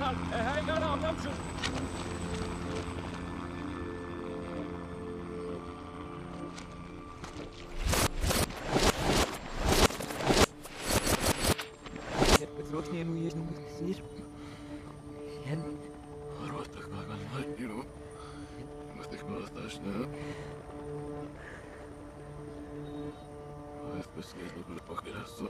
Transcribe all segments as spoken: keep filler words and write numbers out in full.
Karl, hej, jag ramlar också. بتروحني ويجنوا كثير يعني روحتك معك المهيئ روحتك ما أثناء بس يجب لبقى الهزة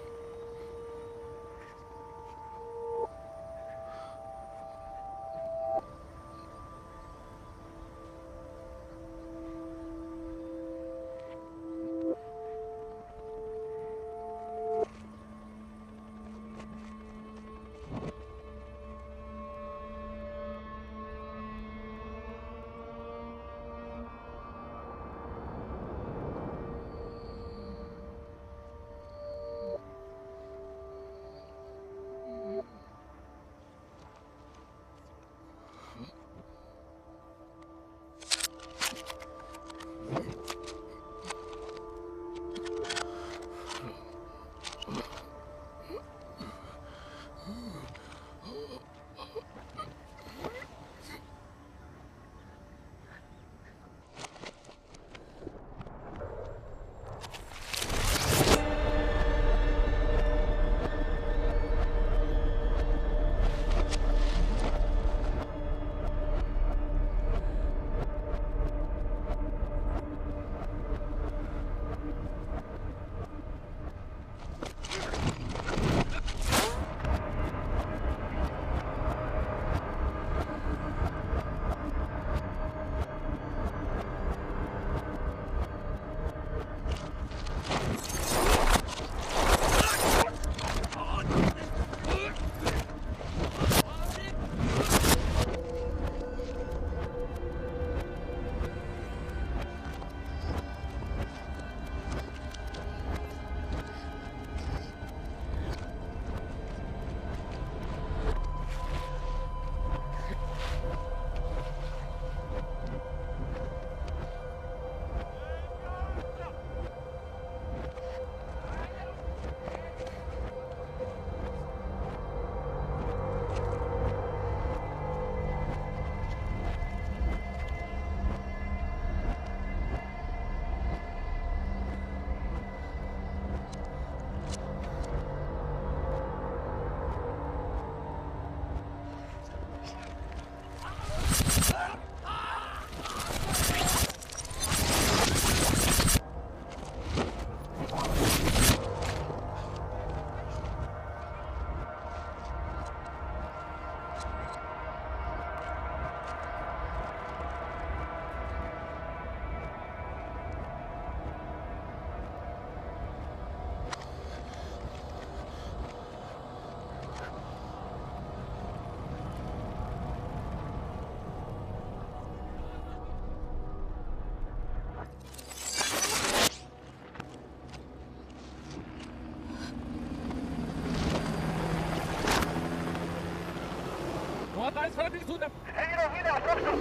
Was hörst du denn? Hey, doch wieder, Doktor!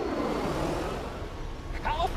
Hör auf!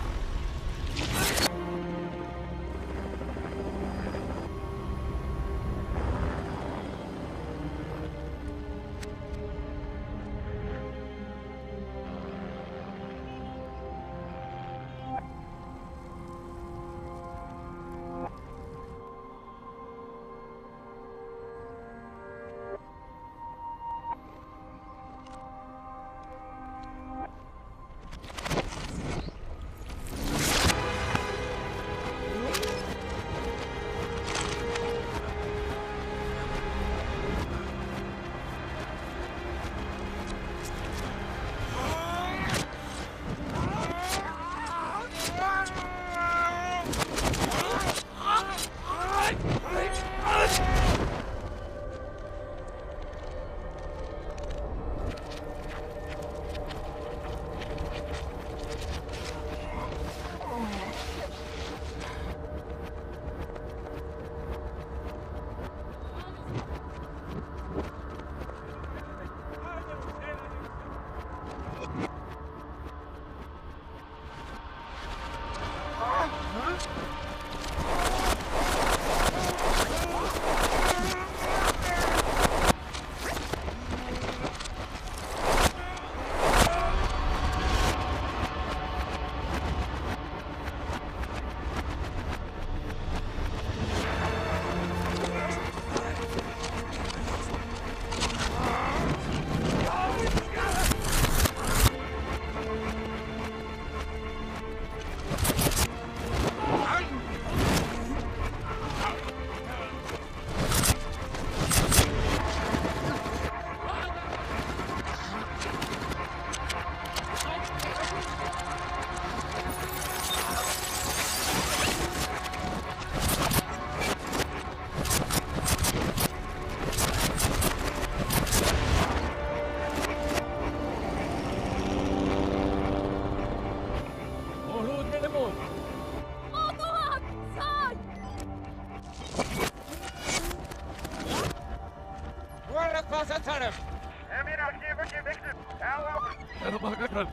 Wassertanne! Emir, hier wird gewechselt. Hau auf! Ja, noch mal gekannt.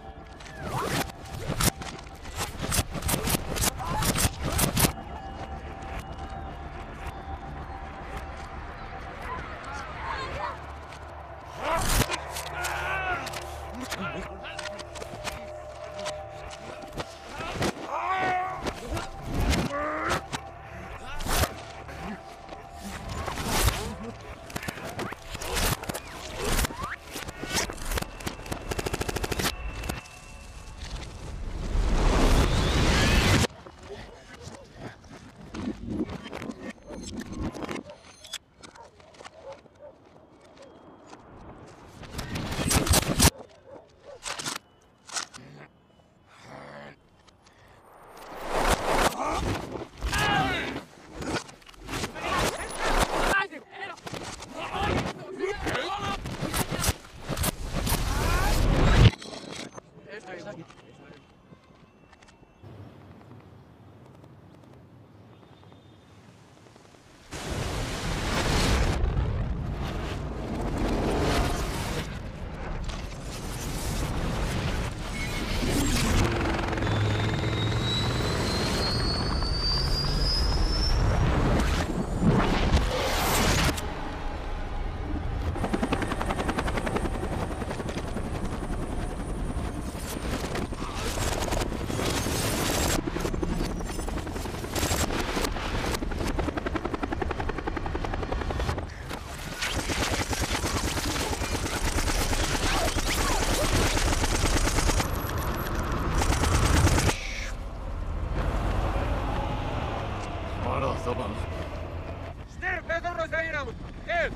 طبعا. Stirb, Pedro Zainam! Help!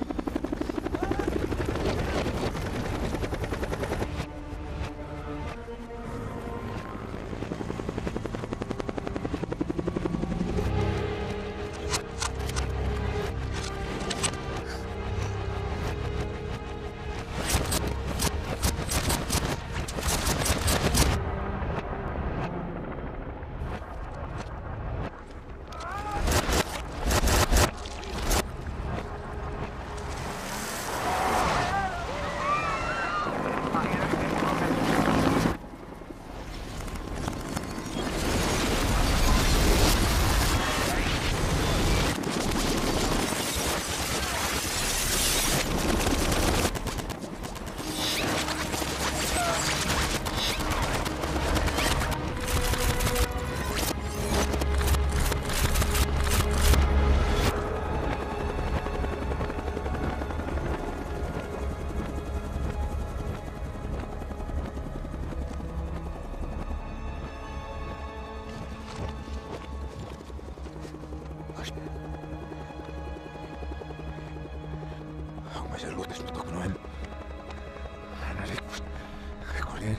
Aún más luz es nuestro Noel. Ana le recorrer.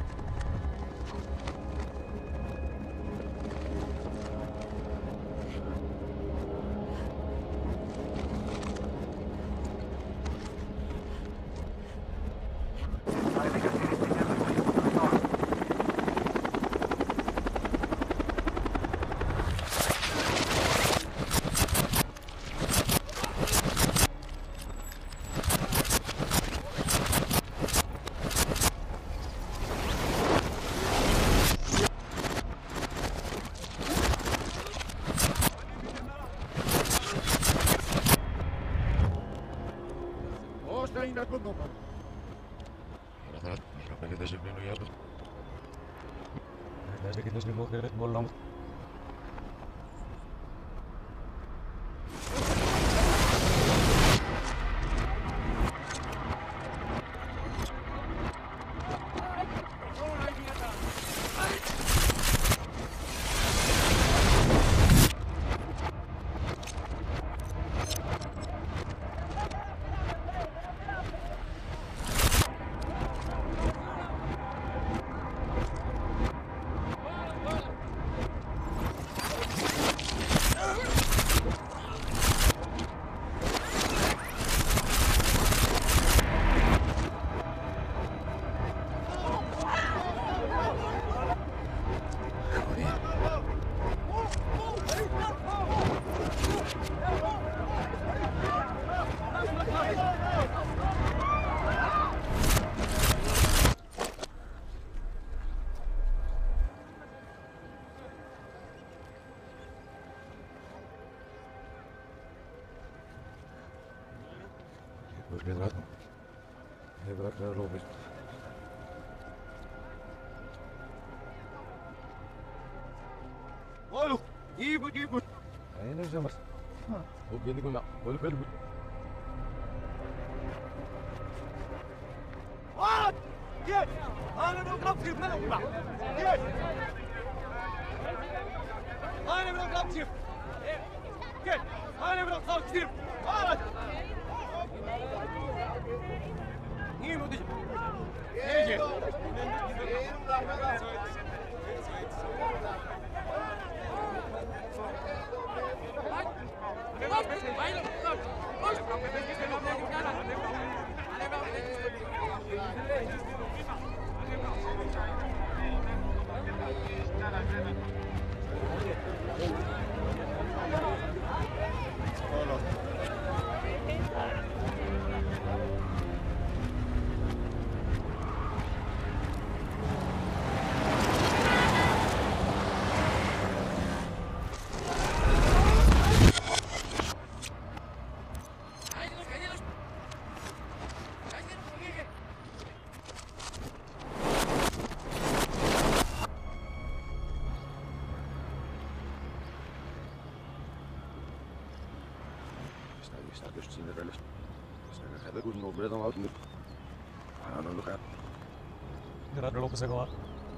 Osteina como. Ahora mira para que te lleve no ya. Desde que nos vimos que volamos. Vedrat. Vedrat ne robiš. Oğlum, iyi bu, iyi bu. Aynen öyle mas. O geldi kuna. Oğlum böyle. Oğlum, gel. Ana ben kapçıyım lan. Gel. Ana ben kapçıyım. Gel. Ana ben kapçıyım. Oğlum. İyi mi diyeceğim? Gel. Está dus zien er wel eens. Zijn er goed nog meer dan wat nu. Ah, nou nog ja. Gerak lopen zeggen wat.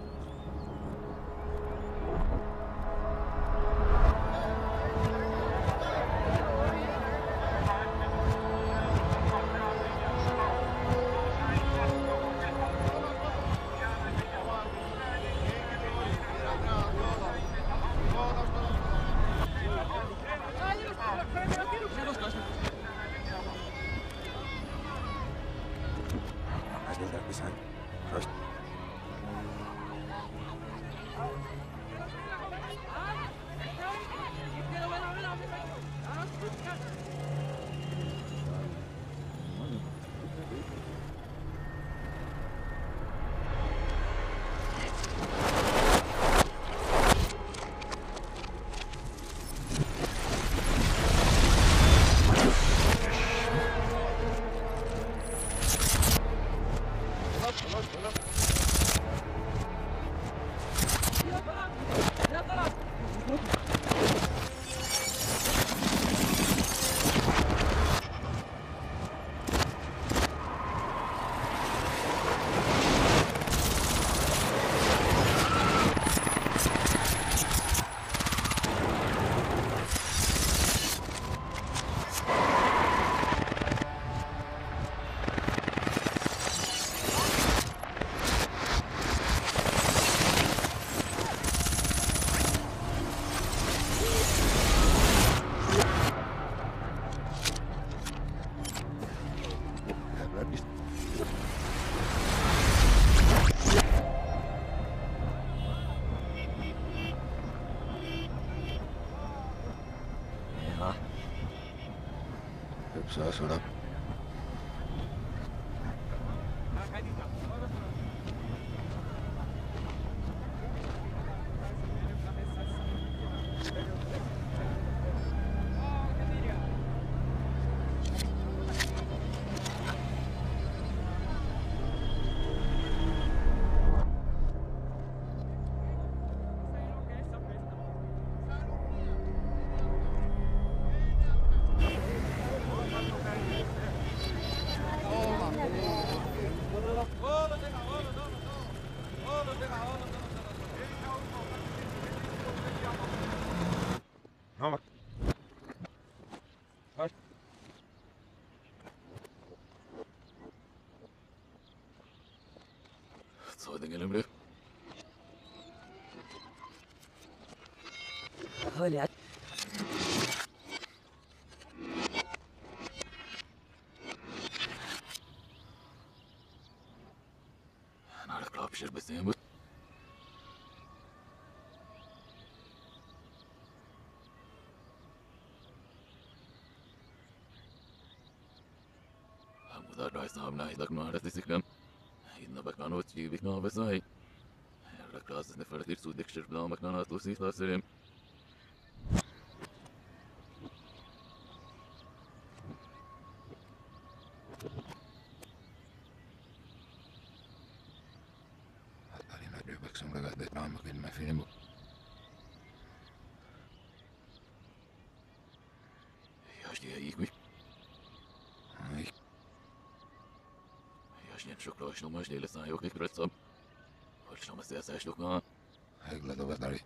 Saa saada. No bak. Kaç. Soydun elimle. Hala Nalet klap pişir besin bu. Mudar rais nam na idak no aras disikam. Inna bakano tji bikna besai. Erda klasses ne fertir su dikshir bla maknana tlusi tasirim. رامك المفهوم ياشتي هيكوي هيك ياشتي شكرا شنو ماش ليلة ساعة يوكيك برتصب وش ما سياسة شلوك ما هيك لا دوبت داري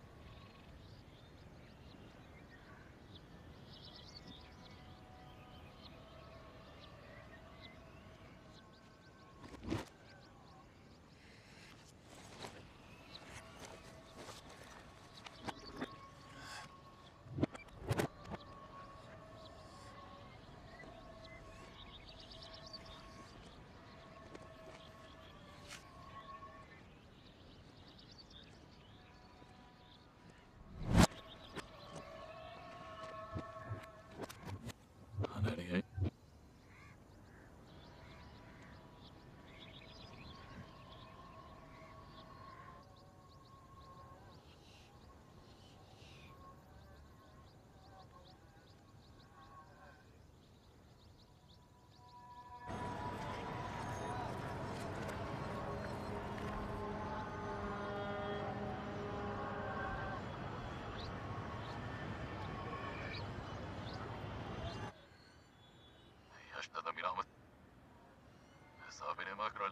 هذا ميرامت صابني ماكرل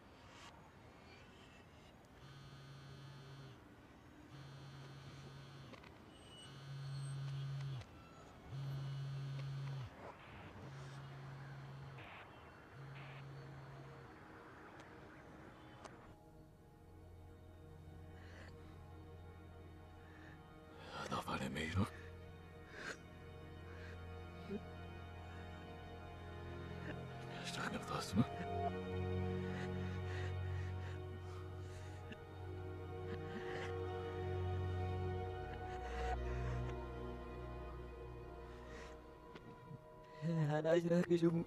هذا فعلا ميرو اشتاق نفسه أنا عايز أرجع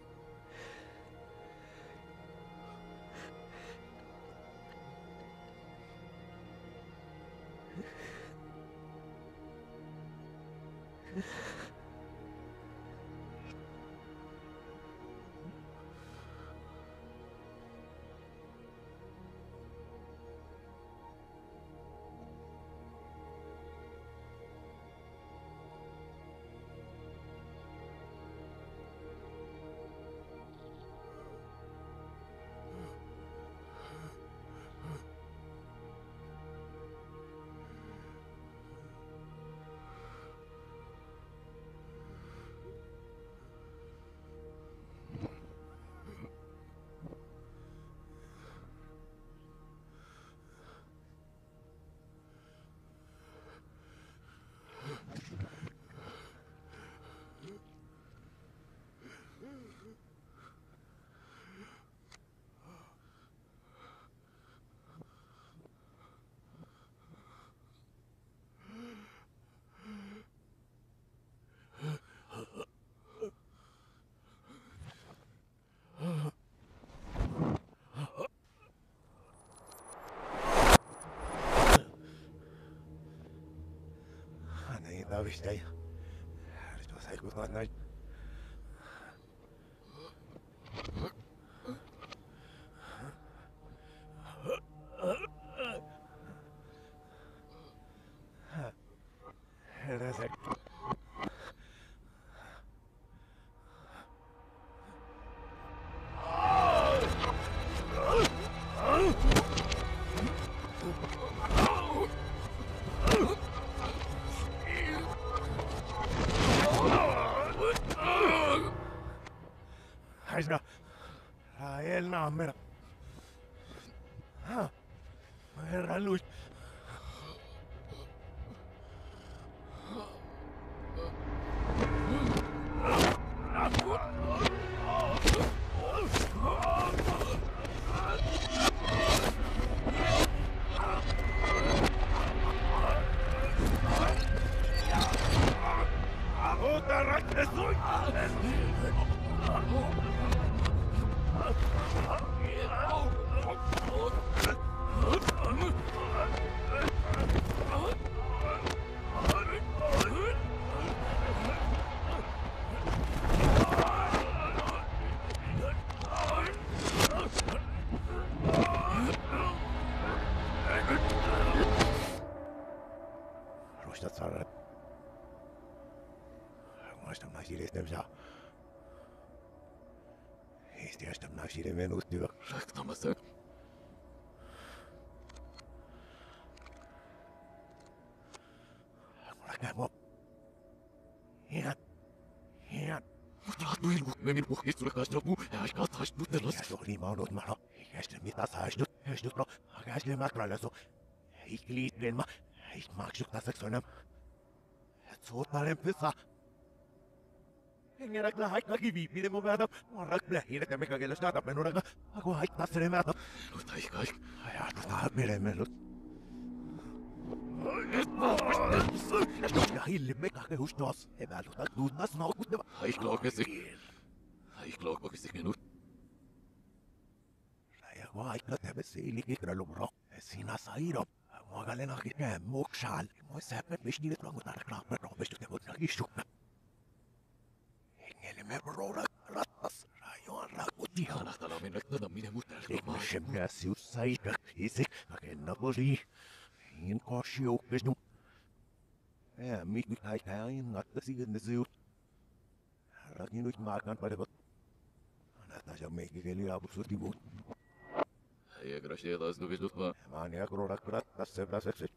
أنا إذا بشتي أرجو سيكون أنا رزق حاجة رايلنا عمنا ها ما يرغلوش Oh, Demsa. Eesti astab naisile menustiga. Rääkimata. Mulle käib mu. Hiinat. Hiinat. Mutta ilmu, me min puhkit sulle kanssa muu, ja aika taas putelas. Ja suuri maunut maro. Ikästä mitä saistut. Höstut no. Akästä makralla su. Ik liitren ma. Ik maksuk tasaksonem. Et suutaren pysa. Hengen räkla haikka kiviipide mun väärä. Mun räkla hiiretä mikä kielä sitä menuraga. Aku haikka sere väärä. Mutta ei kai. Ajatu tahat meremellut. Ja hilli mikä kehustos. Eväluta tunnas naukuttava. Ai klookesi. Ai klookesi minut. Ja vaikka tämä seilikin kralumro. Sinä sairo. Muagalenakin näe muksal. Moi säppät visnilit langutar kraapna roopistut ja mut nakistukna. Hengelemme roora rattas. Rajoan rakutti. Ihanaa minä tätä minä mutta Ik semmoinen siussaita. Isik. Rakenna poli. Ingen korsi ukkes nu. Ja, mit mit hai hai natta sigende siut. Rakinut maakan parevat. Anata ja meikki keli apusutti muut. Ei gracia taas duvidut vaan. Mania krora krattas se prasekset.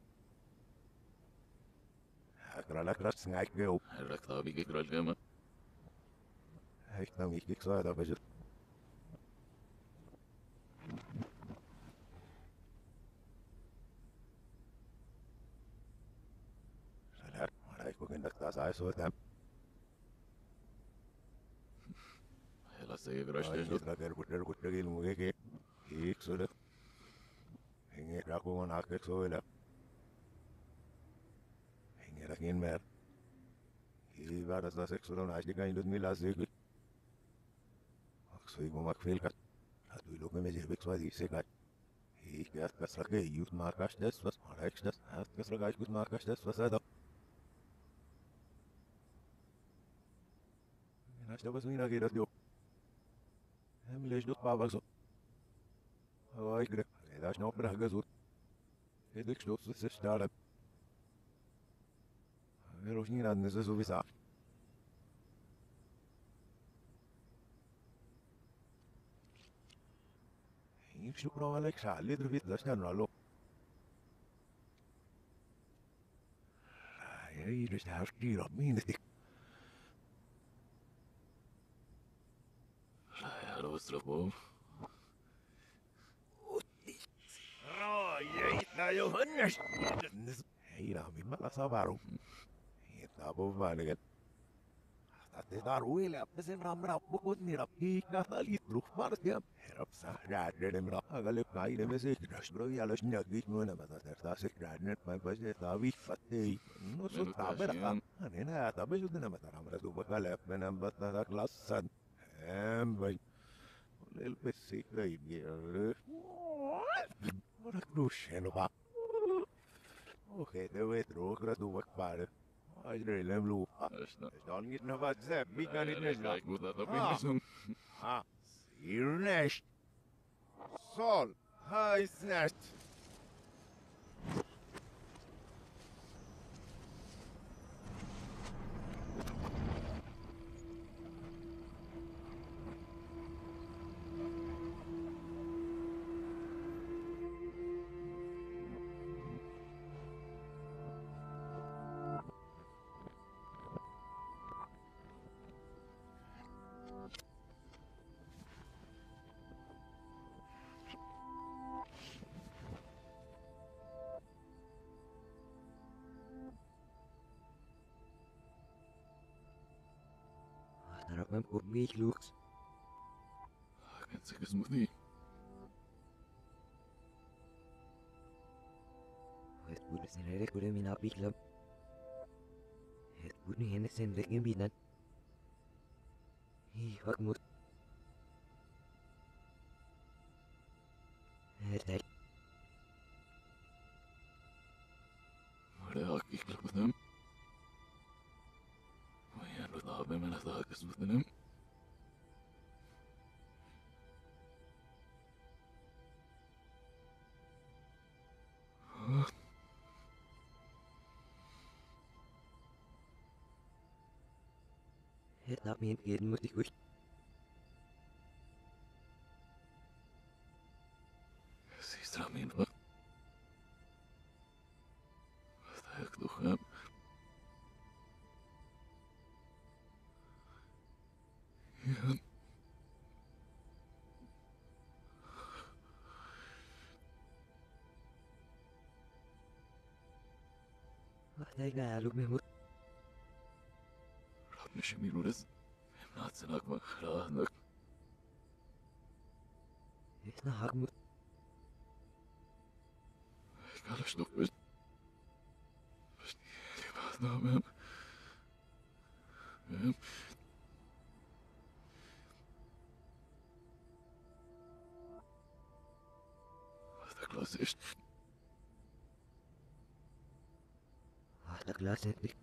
Krala krats ngaikkeu. Raktaa mikä kralkema. Heikta mikki saada pesut. Sadar, maraikko kendak taas aisoita. Hela se gracia. Aisitra kerkut kerkut tekil mukeke. Hiiksudet. Hengen rakuun hakkeksoilla. Hengeräkin mer. Hiivärästä seksuaalinen naistikaindut millä sykut. Aksoi kumak filkat. Hatui lukemme sirviksi vai sekat. Hiikkäät kas rakeijut maakastes vas marakstas. Hätkäs rakaiskut maakastes vas ätä. Näistä vas minä kirjat jo. Hemmileis dut paavakso. Aikre, edas no brahgasut. Edeks dut se stare. Veros niin anne se suvisa. Yksi prova leksaa, liitry vittas tännoallu. Ei edes tähän kiirot miinesti. Haluaisi lopua. Rojeita Johannes. Ei raami, mä saa varu. Hittää puhuvaanikin. Tahti taruille, että sen ramra pukut niillä piikata litru vartija. Herapsa räädden rahaga lykkaiden me sikras bro jälös näkis muonemata tertaa sikradnen päin pääsee viffat ei. No sutta verran. Hänen häätä pesut enemmän ramra tuvaka läppenen batata klassan. Ämpöi. Lelpessi köiviöly. Ora krushen va. Okei, te vet ruokra tuvak päälle. Aidreilem luupa. On nyt ne vaan se, mikä nyt ne saa. Kaikki muuta topimisen. Ah, Sirnest. Sol, haisnest. Harapan purmi lux. Akan sekas muti. Het bude sen ere kure mina piklam. Het bude hene sen legen binan. Hi hak mut. Het hij. Mare hakki klapatam. Vajan rutabe mena taakas mutanem. Het laat me in heden moet ik goed. Siehst du min va? Sta jag då hem? Ja. Wat hij ga loop me moet. Rab mich mir das. Natsenak ma khranak. Het na hak moet. Kalash nog best. Die was nou hem. Hem. Wat de klas is. Wat de klas het ik.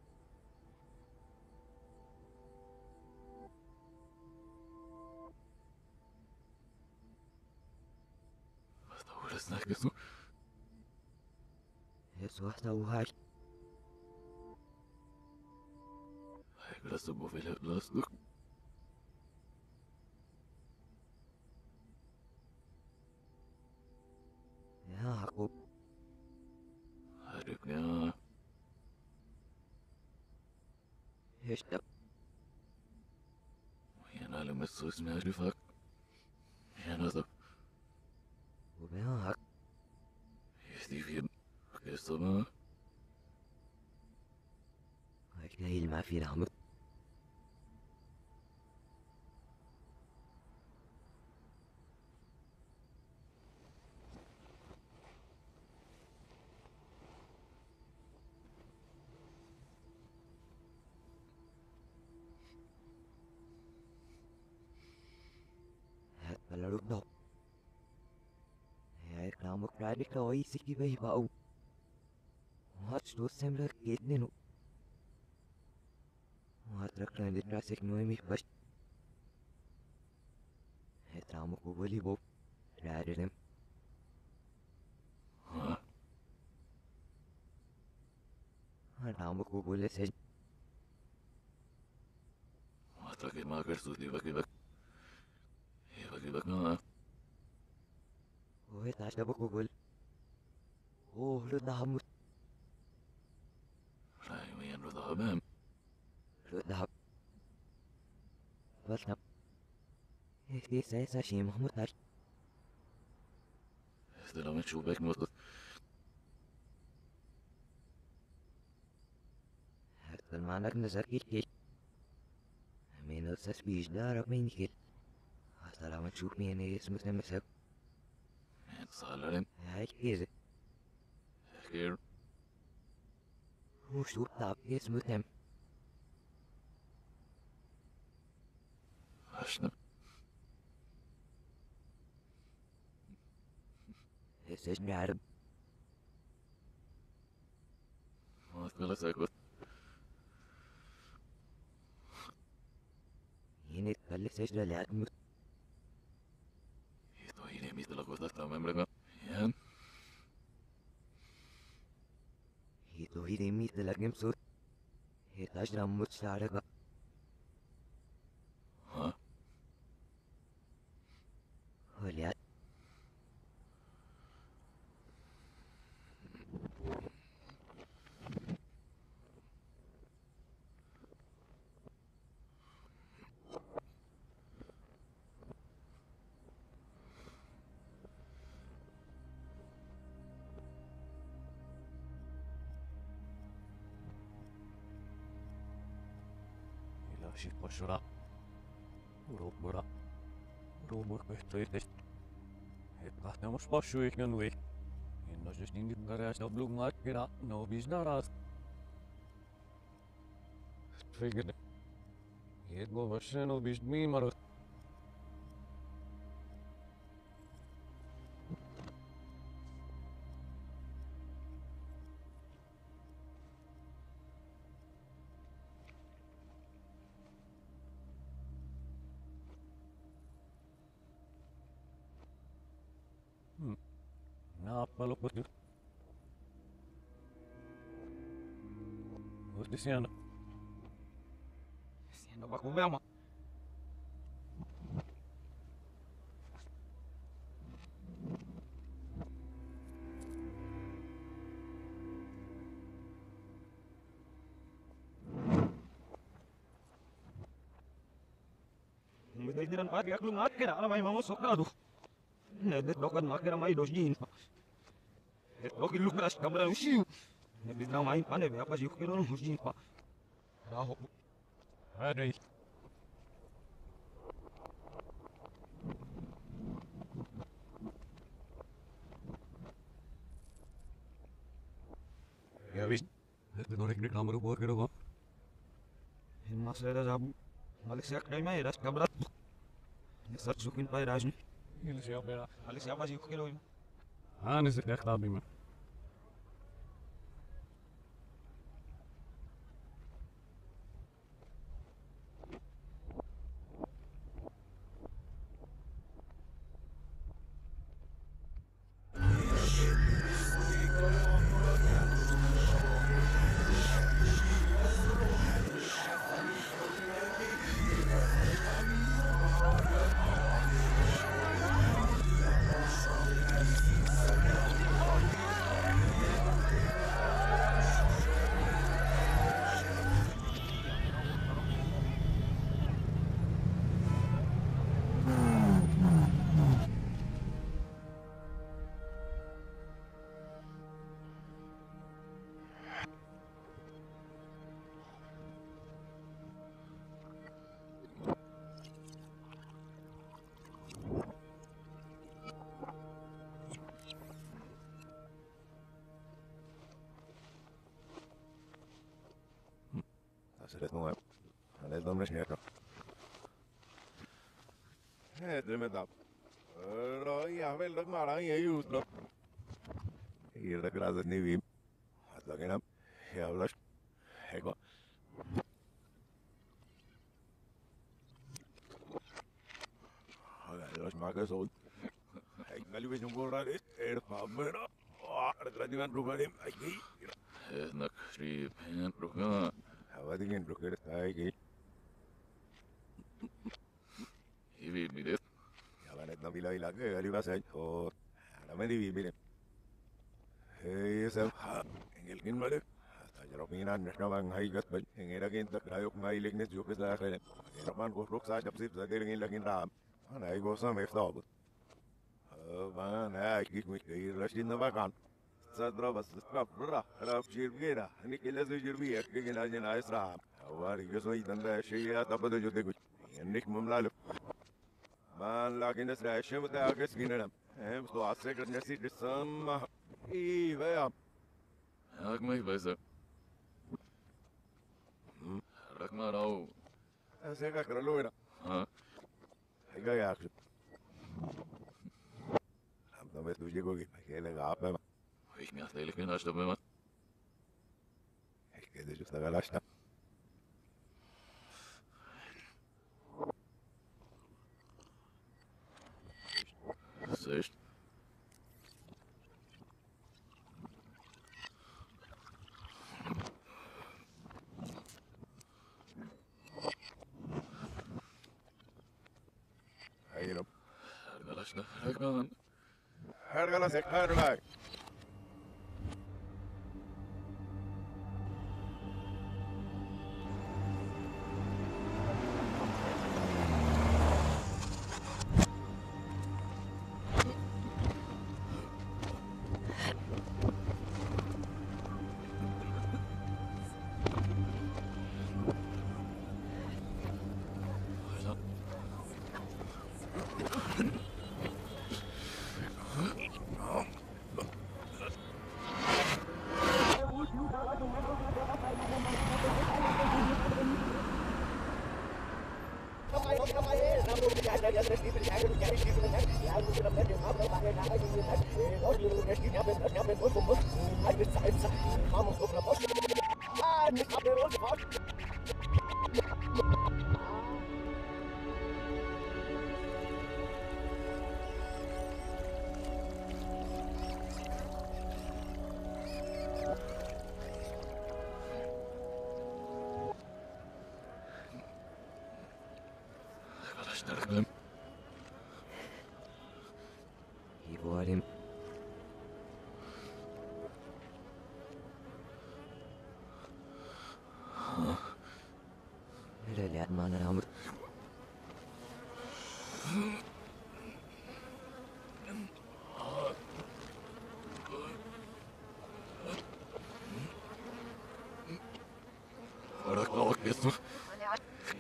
Wat nou dat snack is. Het was nou hard. Ik las zo veel las nog. Ja, hak op. Harip ja. Het dat. Ja, nou met zo smaak die vak. Ja, nou dat. Hoe ben je hak? Is die weer. Is dat maar. Ik ga helemaal via de moet. Het wel ook nog. Hij kan me krijgen dat hij zich bij bouw. Wat stoot hem dat geht niet nu. Wat er klein dit ras ik nooit meer was. Het raam ook wel die boop. Rijden hem. Ha. Het raam ook wel eens zijn. Wat dat ik maak er zo die vak die vak. Die vak die vak nou. Hoe het als dat ook wel. Oh, dat daar moet. Rai me en roda hem. Dat daar. Wat nou? Het is hij als je hem moet daar. Is er dan met zo bek moet. Het kan maandag naar zakje. Mijn dat is spies daar op mijn keer. Als daar aan het zoek mee is, moet hem zeggen. En salaren. Ja, ik is het. Hier. Hoe zoekt dat is, moet hem. Asna. Het is raar. Wat wil ik zeggen? Je niet alles is de laat moet. Ito ini mi tala ko ta membre. Yan. Je toch hier niet te laat hem zo. Het is dan moet starten. Ha. Hoe laat? Ilashi poshura. Urobura. Urobur behtöites. Et kahtemos poshu iknen ui. Innosis ningit garjas no blungat kira no bisnaras. Tvigene. Et go vashen no bis mimarot. Naappalu putju. Uudisiana. Siendo Dapat ko ba? Hindi lang pati ako lungat kaya alam ay mamusok na do. Nedet dokan mak kaya may dos jin. Et dokin lukas kamera usiu. Nedet na main pane be apa sih kira nung jin pa. Dah. Hadi. Ya wis. Het norek nek nomor buat kira kok. Mas ada sabu. Malik siak kaya may das kamera. Sat sukin pa ras ni. Ini siapa ya? Malik siapa sih kira ini? Ah, ini sudah tabi mah. Sudah tunggu. Ada domres ni aku. Eh, terima kasih. Roy, apa yang marah ini you tu? Ini dah keras ni bim. Atau kenapa? Ya Allah. Heko. Agak los makas old. Hek kali betul orang ni. Er, apa? Oh, ada kerajaan rumah ni. Lagi. Nak sri pengen ruga. Apa dengan broker lagi? Hivi ni deh. Jalan itu nabi lagi lagi kali bahasa. Oh, nama ni bibi ni. Hei, sah. Engel kin mana? Tajar opinan, nama ngai kat baj. Engel lagi tak rayok ngai lek ni juga sah keren. Raman ko rok sah jab sip sah dering lagi ram. Mana ego sam eftab. Mana ikut mikir rastin nabakan. Sadra bas stop bra rap shirgira ni kila zo jirbiya kigina jina isra awari yosoi danda shiya tabado jode kuch nik mumlalo man lakin isra shimta akis ginana hem so asre करने से जिसम ई भैया Hak mai baisa. Rakma rao. ऐसे का कर लो ना हाँ. हैगा यार हम तो मैं तुझे को की खेलेगा आप है Ich mir ehrlich bin, hast du mir es que de justa galasta Siehst? ahí no Arkadaşlar, Rakman. her galas her gay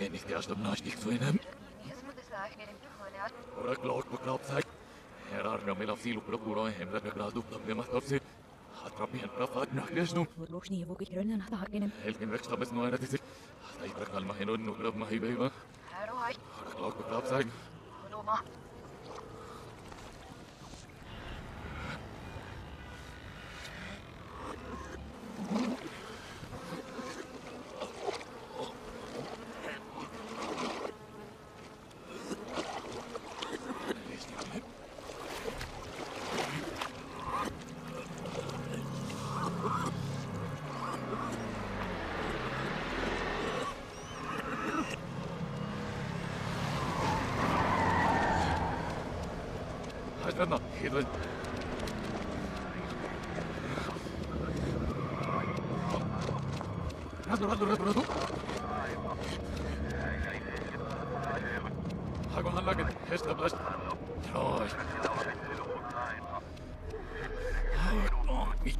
En niet juist op naast ik vrienden. Ora kloot beklapt zijn. Er are ramel af ziel procuro hem dat beklaat doet dat we maar tot zit. Hatrap je een praat naar des doen. Verloos niet ook ik runnen naar de hakken. Helgen weg stap is nooit dat is ik. Hij brengt al maar heen nog op maar hij bij. Ora kloot beklapt zijn. Hajrana, hidden. Radu, radu, radu, radu. Hago hanlagen, hesta blast. Troj. Oh, mitt.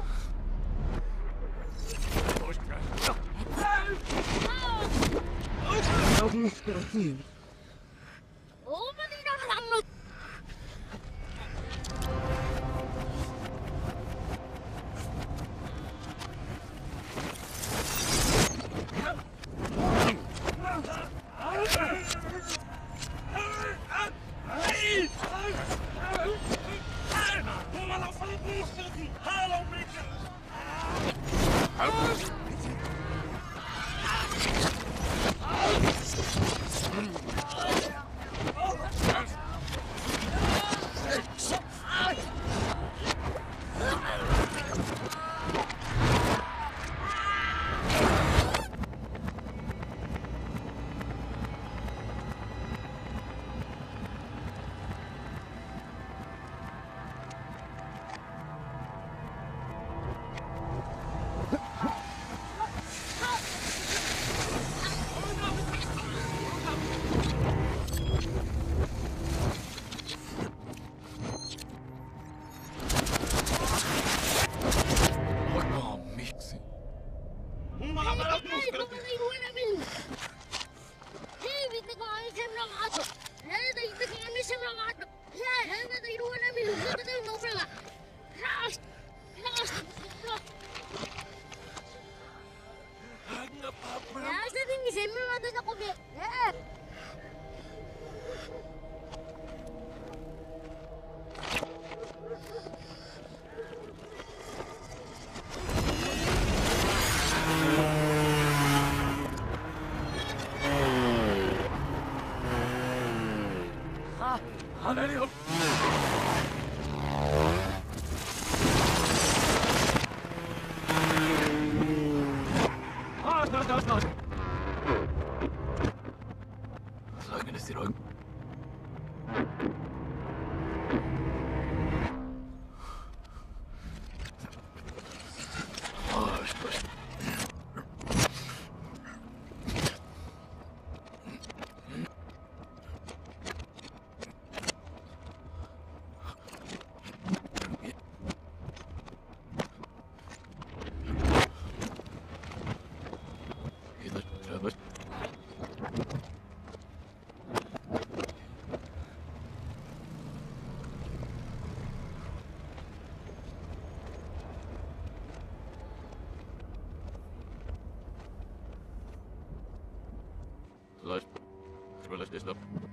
Luister. Spullen is dat.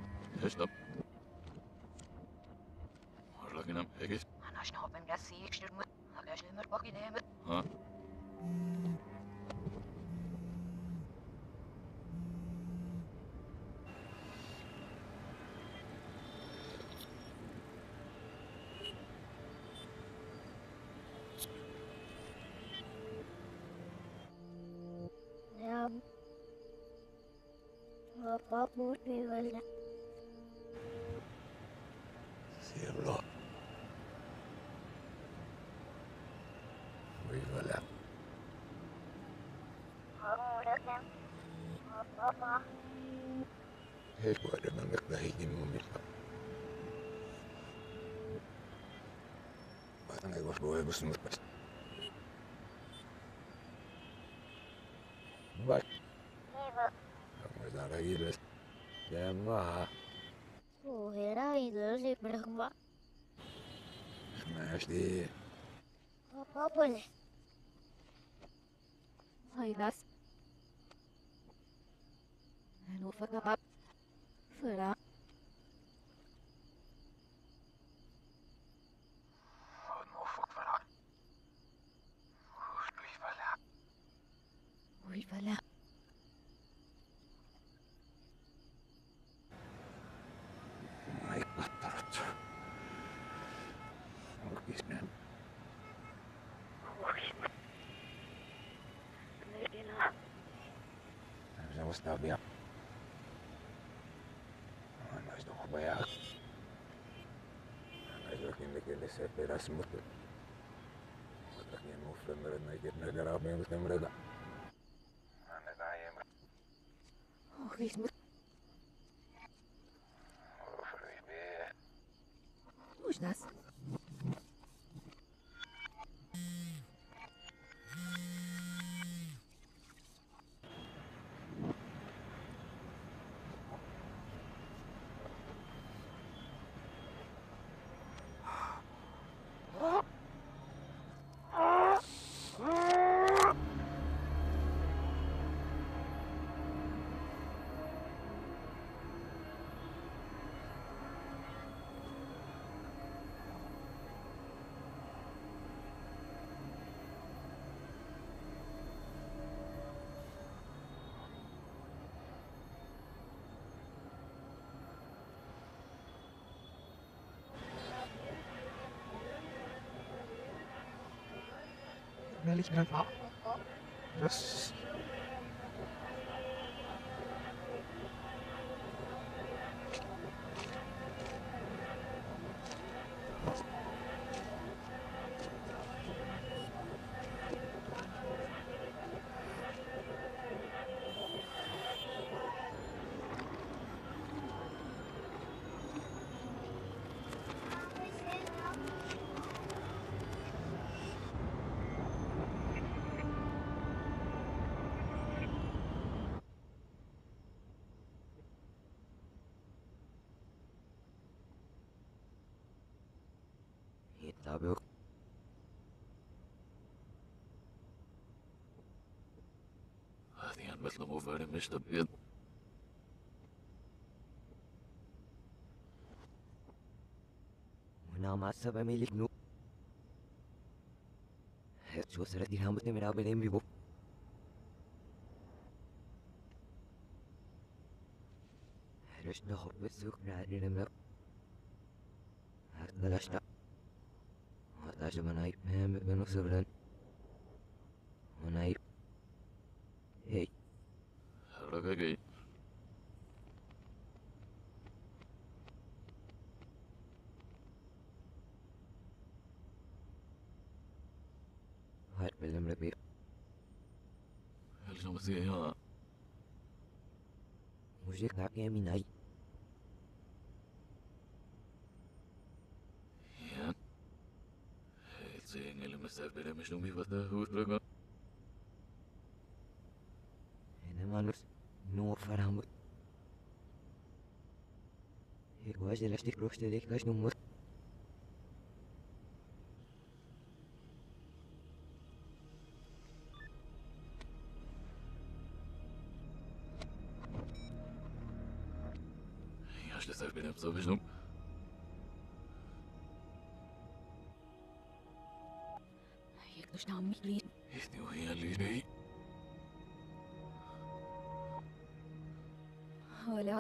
Is dat. Waar lag je hem? Kijk eens. أنا أشنو بهم راسي يكشر مت هكاش لمر باقي نعمت Ha? نعم بابا موت بيولد Cielo. Viva أمورك بابا هيك وأنا ما مكبهيني مملكة. أنا يروح بوي بس مكبس. باي. كيف رمضان Aragiles. Gemma. Hoe herai dus ik bergwa. Nasty. Papa. Haydas. Ano fa ka pa? Fura. Uy, pala. My God. Orkisnen. Saya mesti tahu ya. Ano ito ko ba ya? Ano ito kinikilig sa peras mo? Matak niya mo flammer na ikit na garap yung gusto mo rin. Ano kaya mo? Okay, smooth. Oh, Felipe. Who's das? Ehrlich gesagt. Das. يتابعوا هذه مثل مفارم مش تبيض. هنا مع السبع ميلك نو شو سردي هامتني من عبد الام بيبو رشنا خب السوق نعدي نمر هذا لاشتا هذا جمناي مهم بنو سبلن وناي هي رقاقي هاد بالهم ربيع الشمسية مجيك نعقي من هاي يان الزين اللي مسافر مش نومي فتاه وترقا هنا ما نرس نور فرهم هيك واجد لاشتك روشت ليك لاش نمر ياش لسافر بسبب شنو يقدرش نعمل لي إثني وهي اللي لي ولا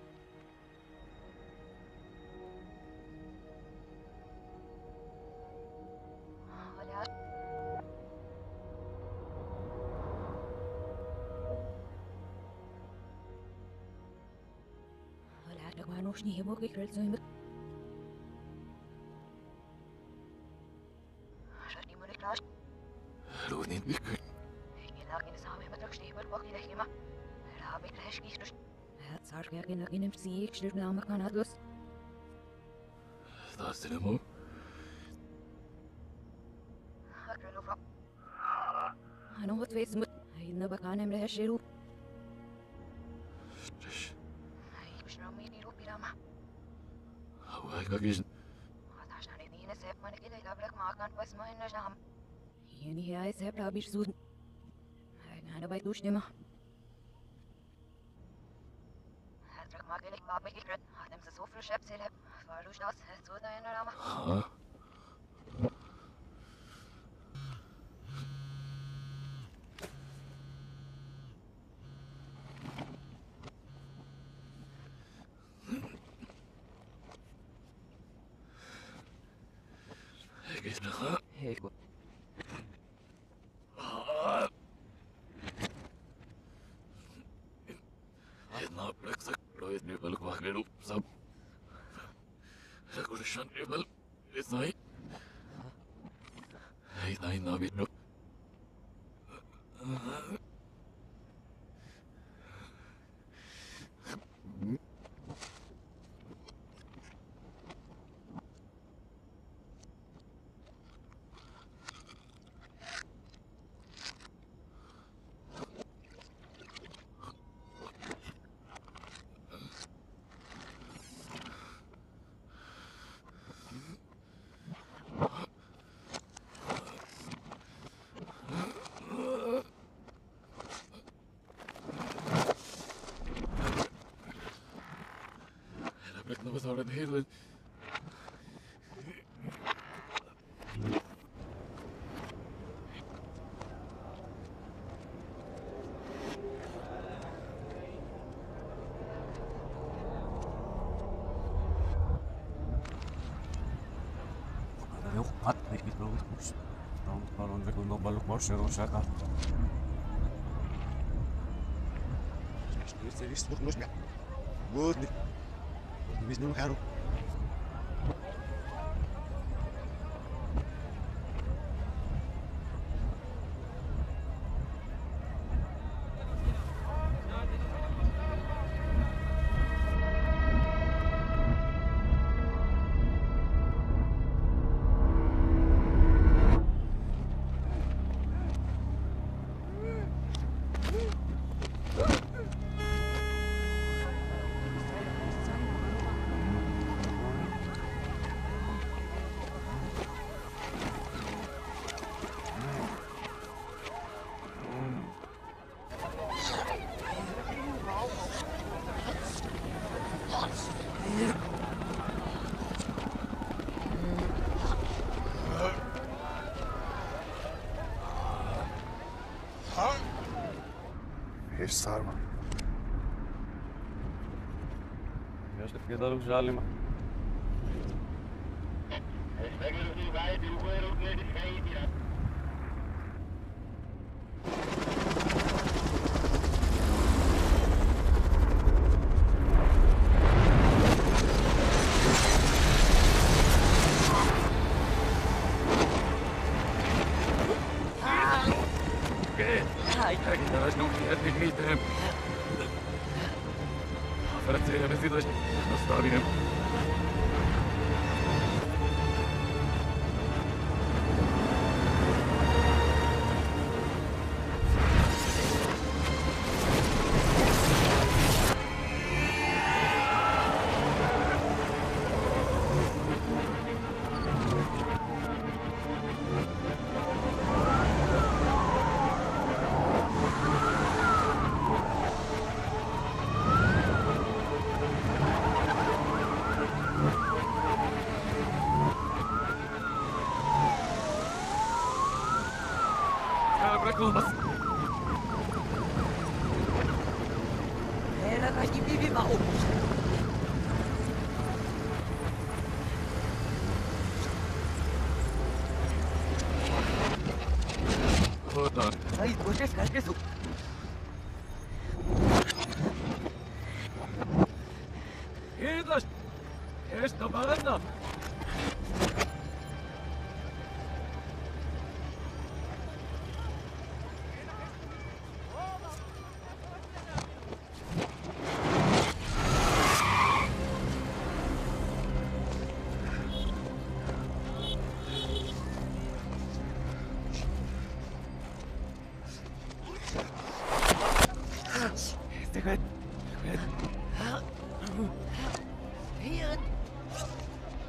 ولا ولا تقوانوش نهبوك بكرة زويمك Shani mo niklash. لونين بك Ginakin sa amin matrak siya magbaki na hima. Rabi klash kishlush. صار فيها كنا كنا مسيك شلون نعمل كان هدوس ذا سلمو Akrano fa. أنا هو تفيس مت هيدنا بكان عمرها الشروب Aika kiisin. عشان يدينا سيف من كده يلعبلك مع كان بس ما هنا نعم يعني هاي سيب رابيش سود أنا بيدوش دمه هترك ما قلك بابا يكرد هتمس سوفر شاب سيلب فاروش داس هتسودا هنا نعم ها؟ Gitme. هيك Jedna pleksak projet nevel kvagleru sam. Rekurşan nevel esnai. Hey nai nabitno. Plek nog eens aan het hele. هذا يوم قط هيك بيتروح مش طبعا قالوا نقول نقبل بورشر وشاكا Este este este não é. Good. Mas não quero. ايش صار؟ يا شيخ كده لو جالي Eras não quer admitir. Francês, mas isso não está bem. Mas Era lagi bibi mau. Puta. Ai, você fica isso. Kiitos! Kesto paremmin! Hier.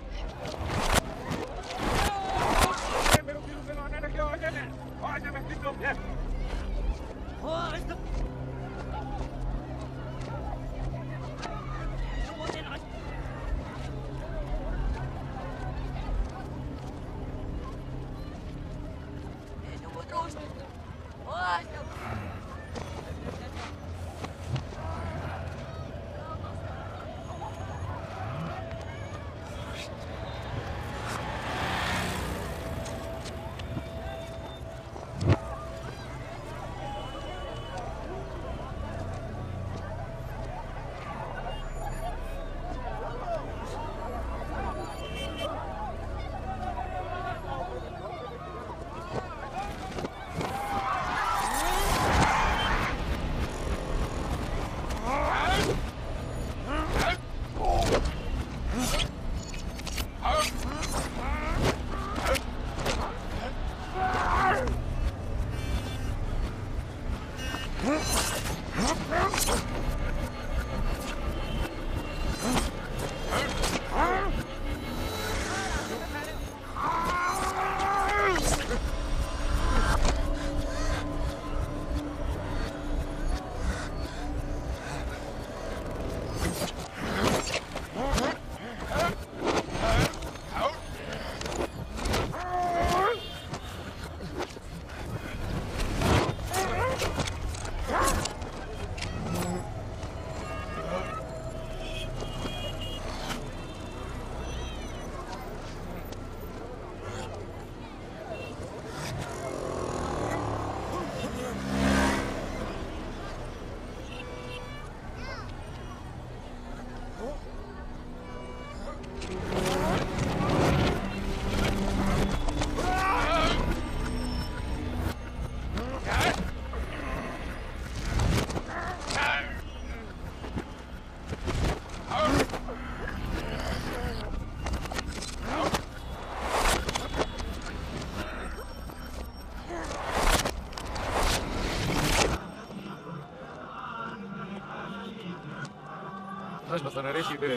Znaš da sam reši teren.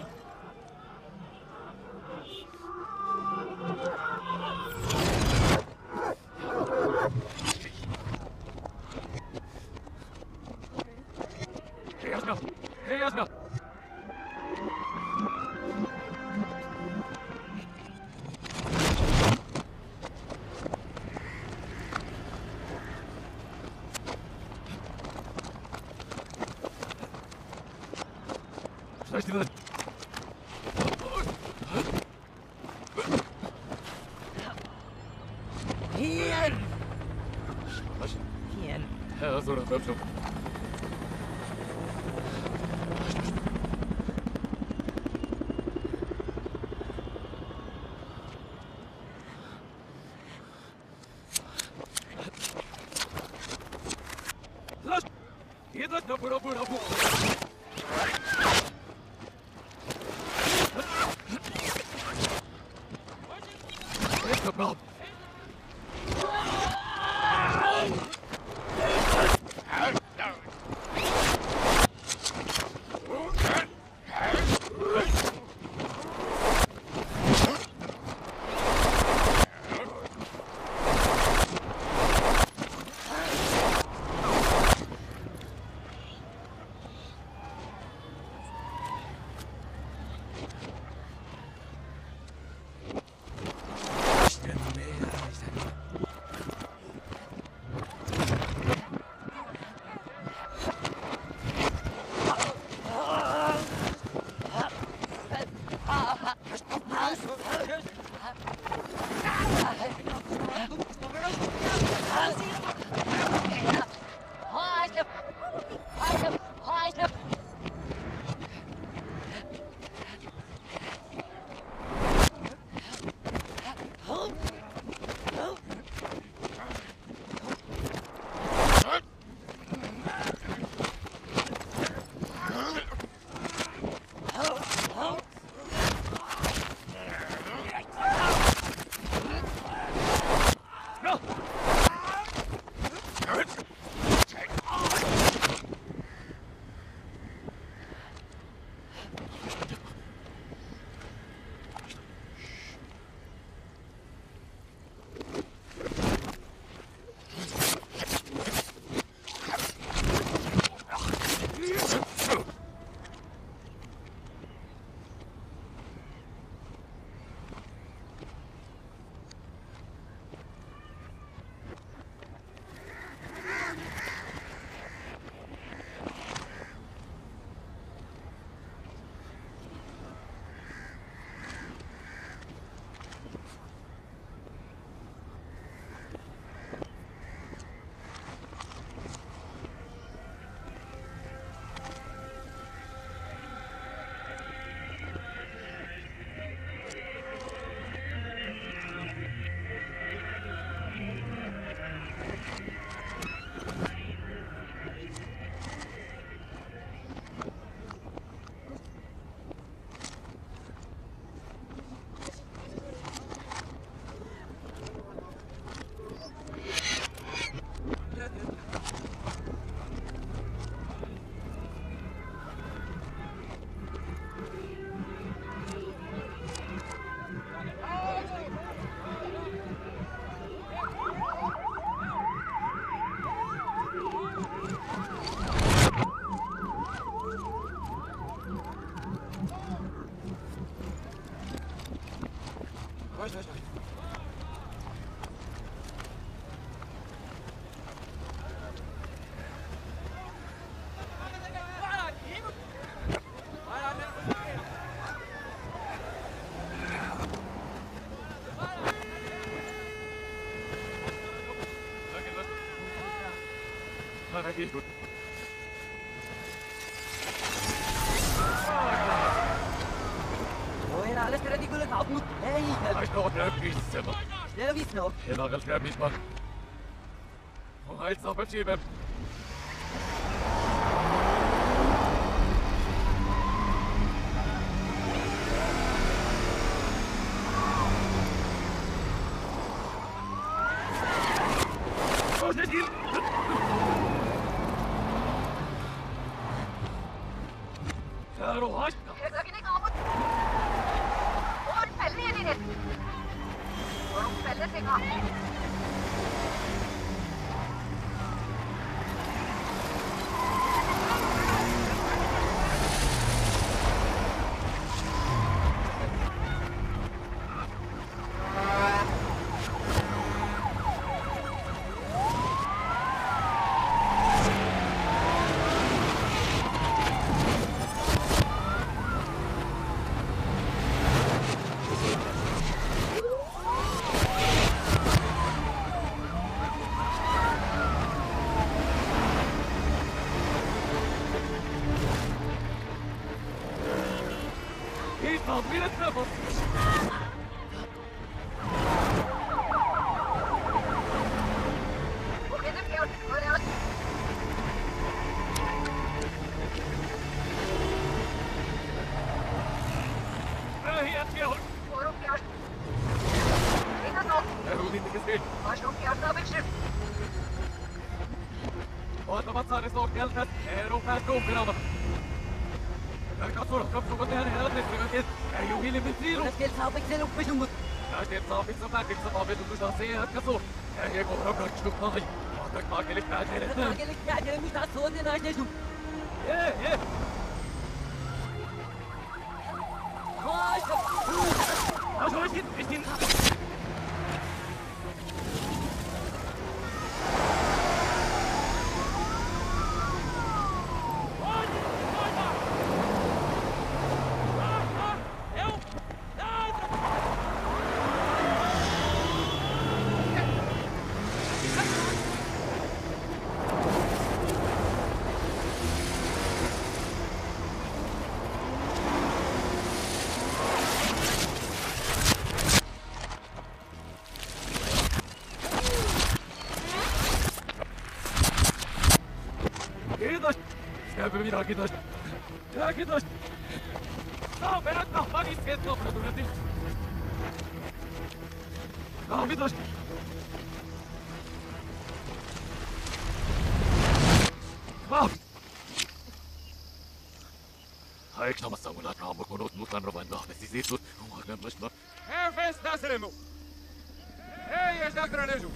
Jasno, jasno. Šta ti da? Ian! Baš, Ian! evo zora, dobro. Znaš, jedan na burabu, burabu. Eto, bravo. Weź, weź, weź. Hadi git. وين على استراتي يقول لك عظمك هاي Hij staat er niet zelf. لا ويس نو Je mag het grab niet man. Hij zal verschieben. Oh, dit hier. Karo, hij. Lagene kaamut. और पहले ये नहीं और पहले से कहा He's not in trouble. وكذا في ولا هي أخيار. और क्या इधर तो أروني تكسر. माशरूम की अर्धा बिछड़ وأنا بتصاري صوت جلسة. روح هاتوم في نومك. لك أصور كم شو بدي أنا هلا تسمع أيوه اللي بتصيروا. بس كل صاحبك سلوك بجنبك عشان صافي سمعتك صافي تدوش هتكسر. هي قربك شو طاي. وقتك ما قلت بعد بس هلا. ما قلت بعد مش على الصوت انا عايز اشوف إيه إيه. خاش أشوف إيش إيش. Kiitos! Käypä minä kiitos! Ja kiitos! No, perät no, magis ketto, protuleti! No, kiitos! No! Haik namassa mulla raamu, kun oot mutan rovan nahvesi siitut, omaa kämmästä. Hei, festa selemu. Hei, ja sakra nesu.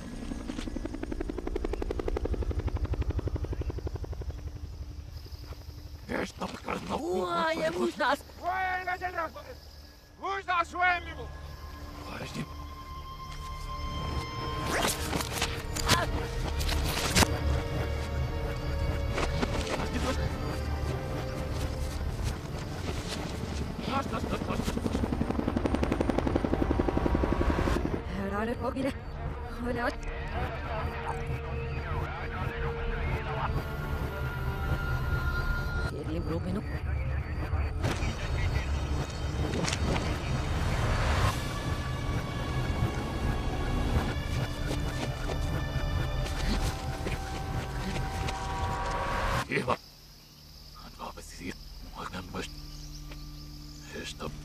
Kestä pakkarna. Uaa, ja muistas Voi, enkä sen muista suemimu. Haistin. Herrar pogile. Hola. Tiedin brupinu. Eva. Han var precis många mörkt. Höst upp.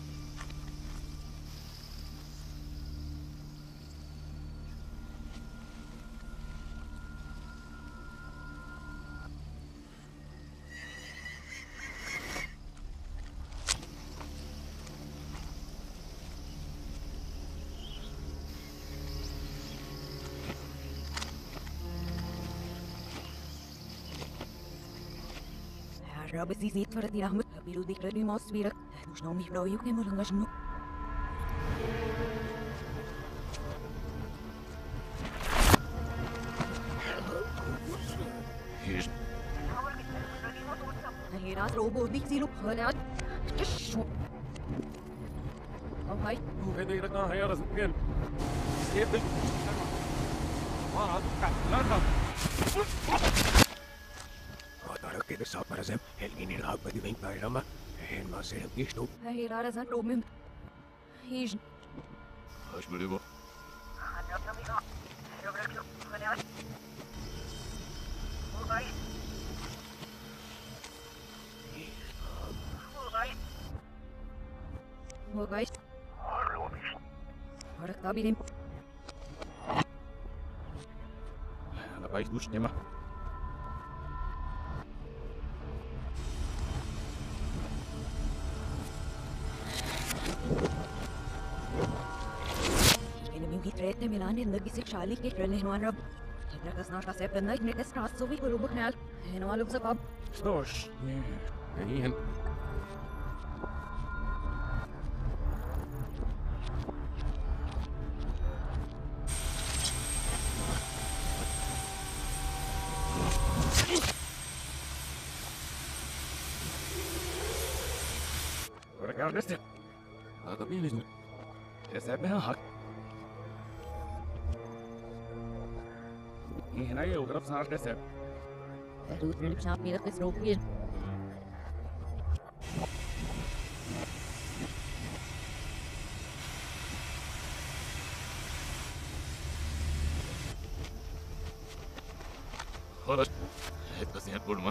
Herrar besisit för att jag har bild i kläder i måste vara. Du snor mig bra, jag kan vara ganska nog. سيلو هناك كش أو هاي وهذا يركنا هيا رزقين سيف ما لا لا Otara que desaparecem, el inirhab de vem pairama, en ma se gisto. هاي رارا زان رومم هيج هاش بريبو هو جاي هرك تابيلين أنا بايش دوش نما أنا مين كتريت ميلان النبي سك شالي كترن هنوان رب هنا كسناش كسب النايت نكس كراس سوي كلو بكنال هنا والو بسبب شتوش هين ورجع نستر هذا بيني يسابها حق هنا يوقف صار نستر هدوت اللي بشاف ميلك بس روبين خلاص هتبسيان بولما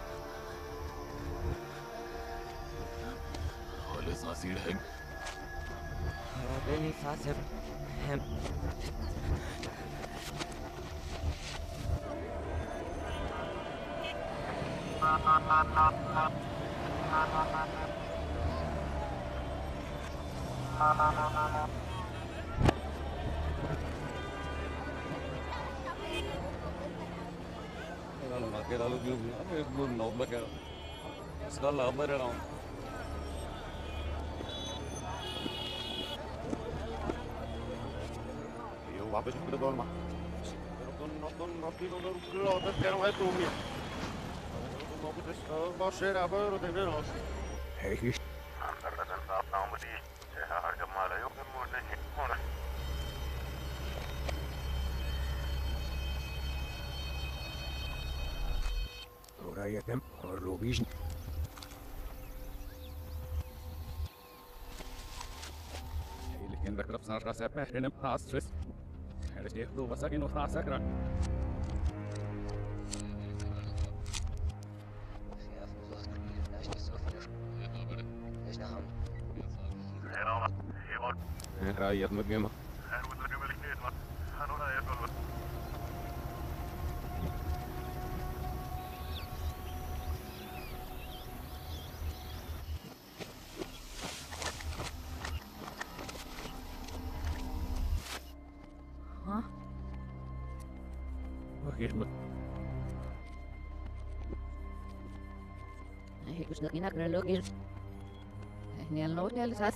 خلاص عصير هج ربني فاسب هم أنا ما كده لو جيب أنا يقول نو بكرة سكالا برا Io vabbè sempre dorma. Non non non non ti non lo perché non è tu mia. Non posso basere a vero de vero. Hei. Ora yetem, orlo vision. لكن ذكر بصار راسه بحرين بخاص هذا شيء هو بس كأنه خاص أكره Rajat mögöm. ها وكيف هي كش دقينا كنا لوكير هني النوت يا لساس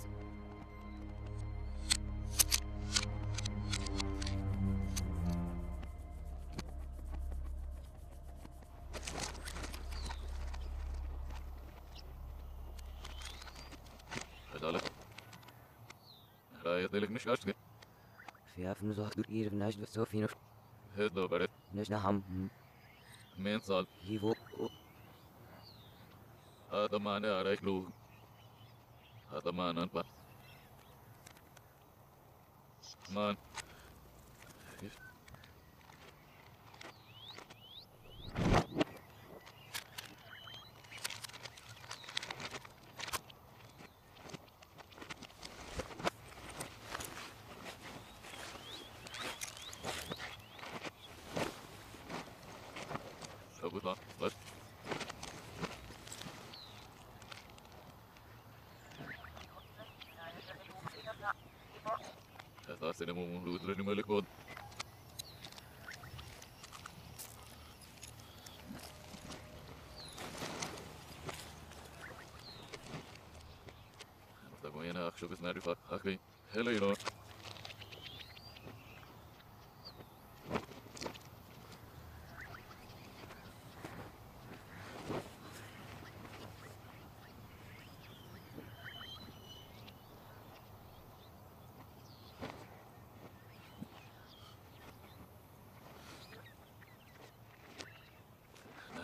هذا رايت لك مش عشقي في أفن زهد الإير بناش بسوفينو هذا برد نجنا هم مين صال هيفو هذا ما أنا أعرف له هذا ما أنا أنبأ مان أبو طه بس هذا سينما مولود لني ملك بود مستقبل أنا أخشى بس نعرف أخي هلا يرون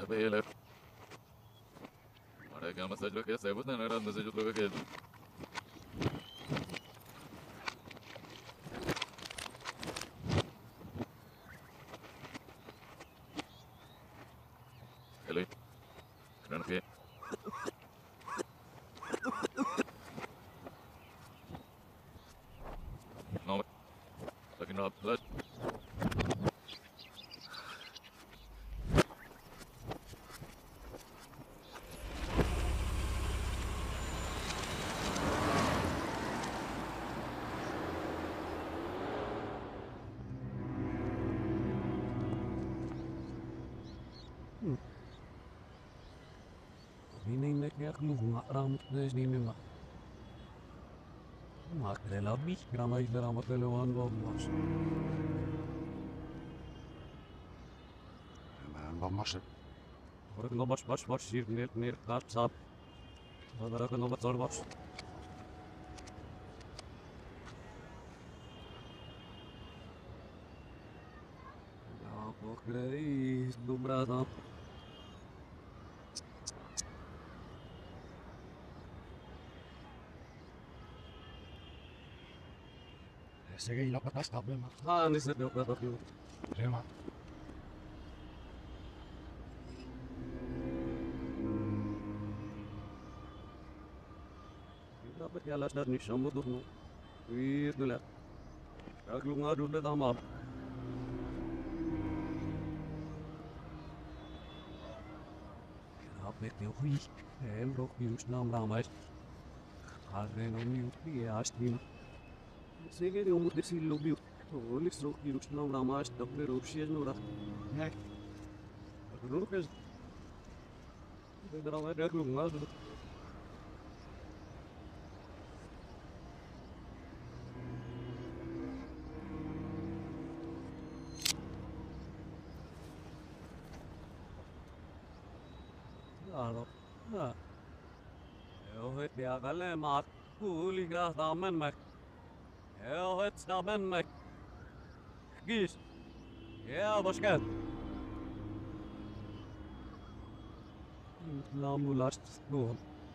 Bailer. Ahora que vamos a hacer lo que hacemos, no era no sé yo creo que Hello. Kran ke. No. Looking up. Let. Meaning that you move around this name. Mark the lobby, Grandma is the Ramakelo one was. Man, what must it? What no much, much, much, you near near that's up. What I can know what's all about. Now, okay, do brother. Sige, ilo ka tas tabi ma. Ah, ni sa do ka tabi. Rema. Dapat ya las dar ni shamu do no. Wir dula. Aglu ngadu da tamam. Dapat ni hui. Em rok yus nam ramais. Arre no mi uti astim. Sige de umut desi lobi. Oli strok yus nam ramais doble rokshies no ra. Ne. Rokes. De drama de aglu ngadu. Alo. Ha. Eu het ja galle maar cool ik graag damen mek. Eu het damen mek. Gis. Ja, başkan. Lamu last go.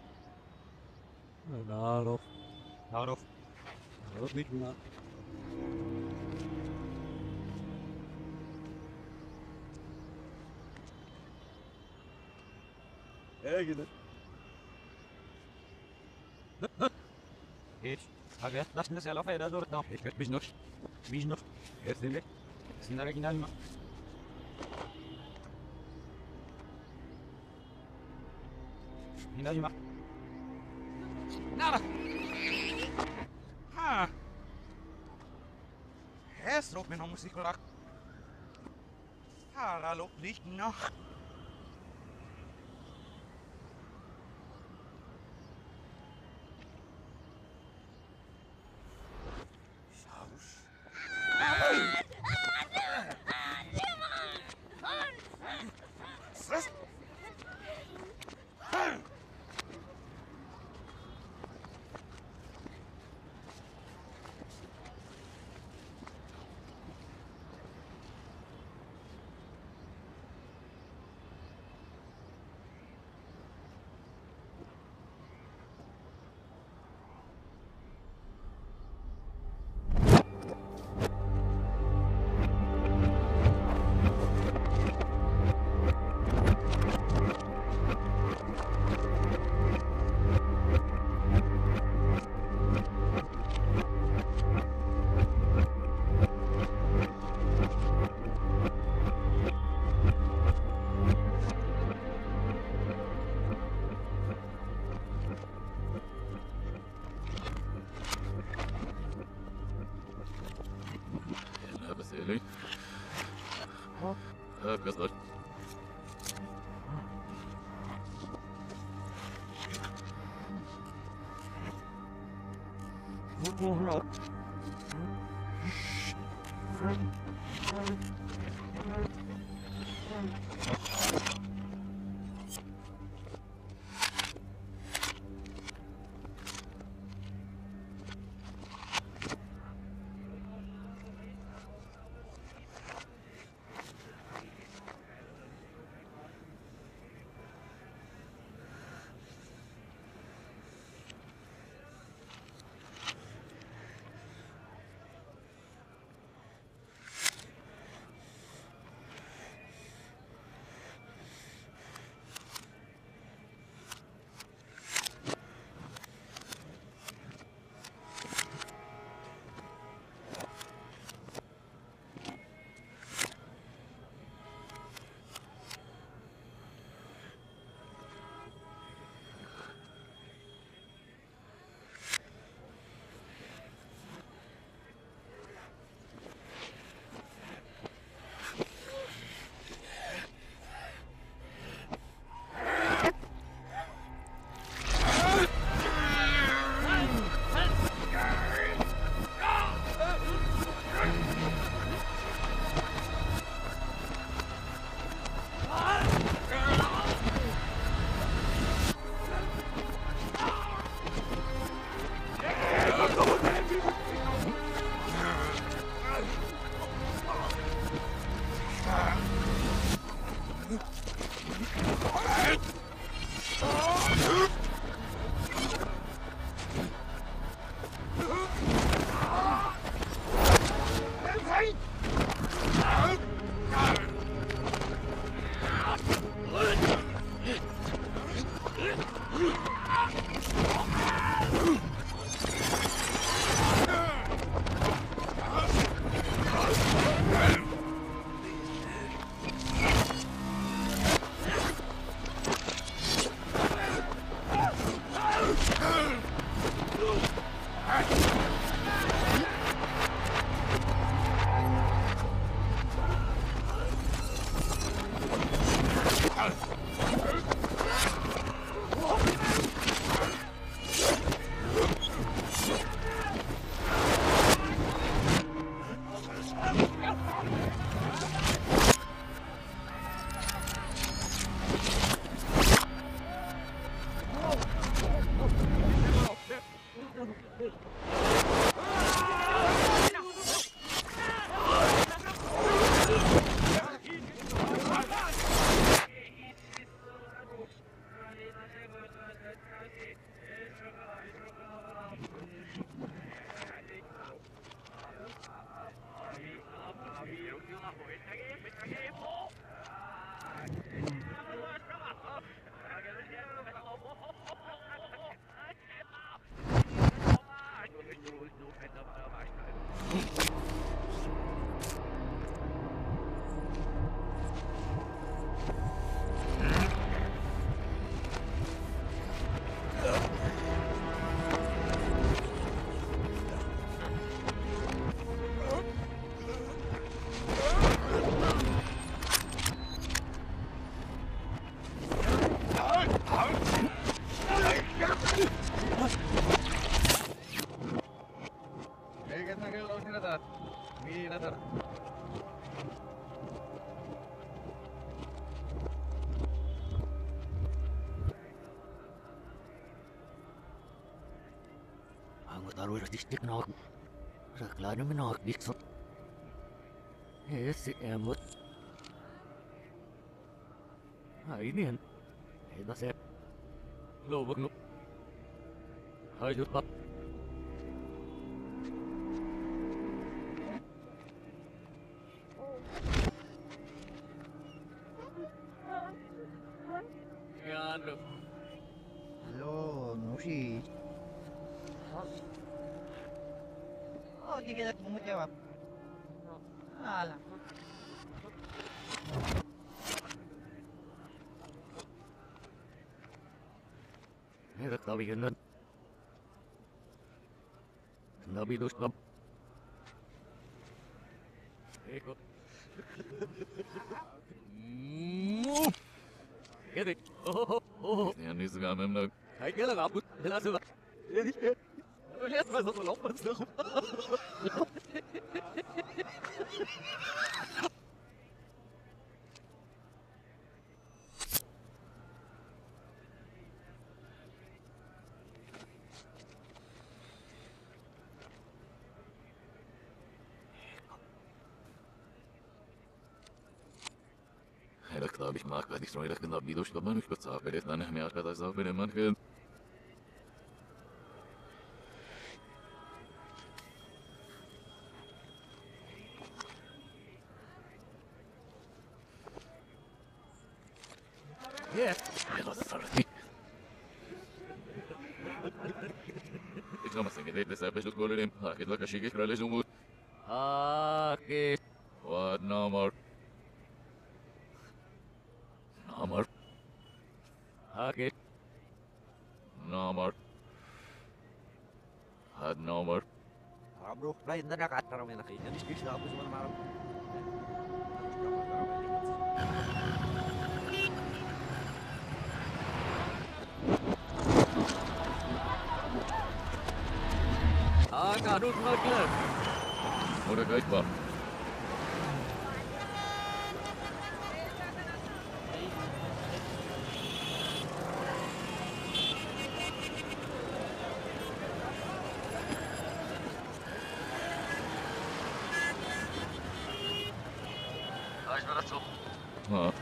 Daro. Daro. Daro bitna. ايه كده ايش حاجات ناس ناس على فايده دور الدم ايش كده بيجنوش بيجنوش ارسل لي سينا رجعنا لما هنا جماعه نعم ها es rock من موسيقى ها لو nicht noch Eli. Ja, قصدك. Taruh distik nok, raklanu menok diksot. Esse emot. Ah, ini kan. Eh, dah saya. Lo bak no. Hayır bak. Yan. Hello, Nushi. Oh, di kita mau jawab. Alah. Ini tak tahu kan? Nabi dos kam. Eko. Kede. Oh oh. يعني نسمع منك Hai kela kabut. Jelas ba? Jadi. Lihat masuk lompat dong. هلك طابش معك بعد يسمعي لك النار بيدوش طبعا مش بتصافر إثنان نحمي عشرة تصافر من كده Yeah. يلا تصرفي إيش لما سنجدت لسابش تقول لهم أكيد لك شيء كثير لجمهور Oke. واد نامر نامر Oke. نامر هاد نامر Ah, bro, lain na nakatara may nakita. Distis na ako sa mga Ah, kadut maglan. Udah guys pak हाँ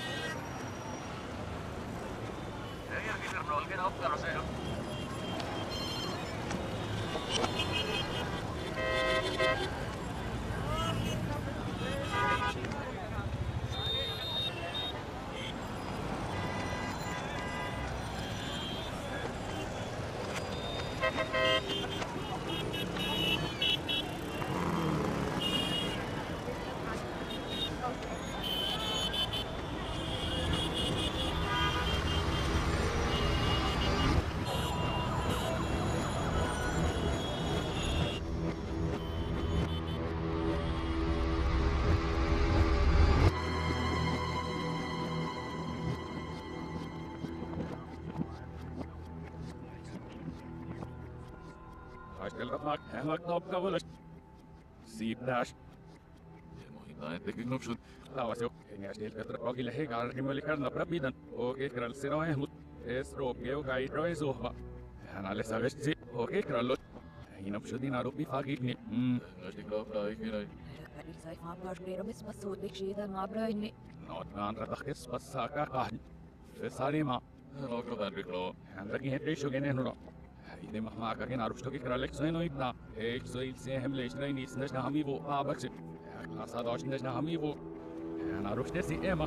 Taistelkat maak, hämmäk nopkavuudesta. Siipnääs. المهم تكيك نبشد Taavas jo, hengästi ilkatra pakille hegarkimöli karnapra pidan. Okei, krallisena ehmut. Es rookeu kaidroin suhva. Hän alle savesti. Okei, krallut. هنا بشدين عروبي فاقيتني امم نشتي كراف رايك هنا Kadi sai fa par pero mis masud dik shida ma braini. نوت كان رتخص بس ساكا قاعد في ساليما روكو بان بيكلو عندك هتري شو جنين هنا إذا ما ما كان عارف شو كيكرا لك سوينو يبنا هيك سويل سهم ليش رأيني سنجنا همي بو بابكس كلاس هذا عشان نجنا همي بو أنا عارف تسي إما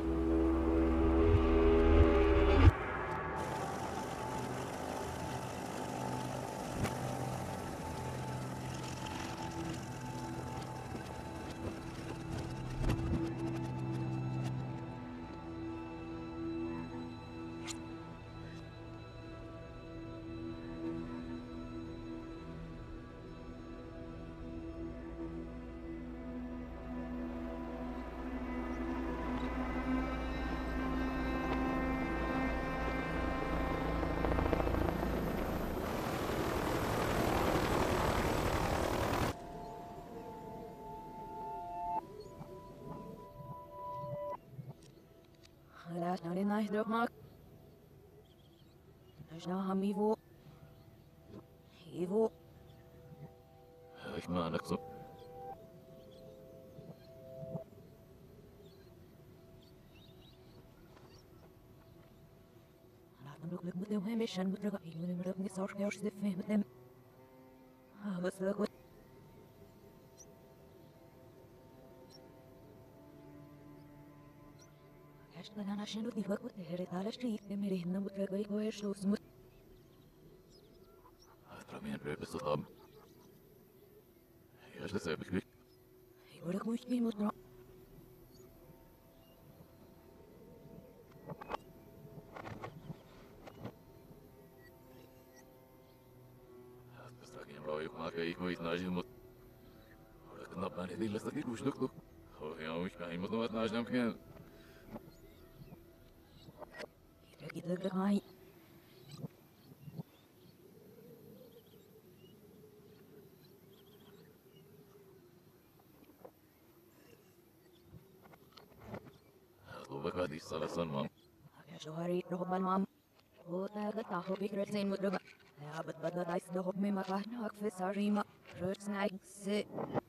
Laat nou den nice druk maak. Dus nou ham Ivo. Ivo. هيك ما نكسب Laat hem ook met de heimisch en met de gaten. Ik moet hem niet zorgen als ze met hem. Ah, wat leuk wat. Ashton أنا عشان ودي وقت هرت على شريك مريه نموت رجعي كويس لو سمت. ترى بريب الصطاب ايش تسوي بك يقولك مش بيموت نوع. بس راكين رايك معك اي كويس ناجي مت ولكن نبان هذي لسه كيف وش دكتور هو يا وش كاين مطلوبات ناجي مكان Lagi tegak main. اطلبك هذه الصلاة سلمان Agak hari rohban mam. Oh, tak tahu pikir saya mut juga. Ya, betul-betul ais dah me makan hak fesarima. Terus naik se.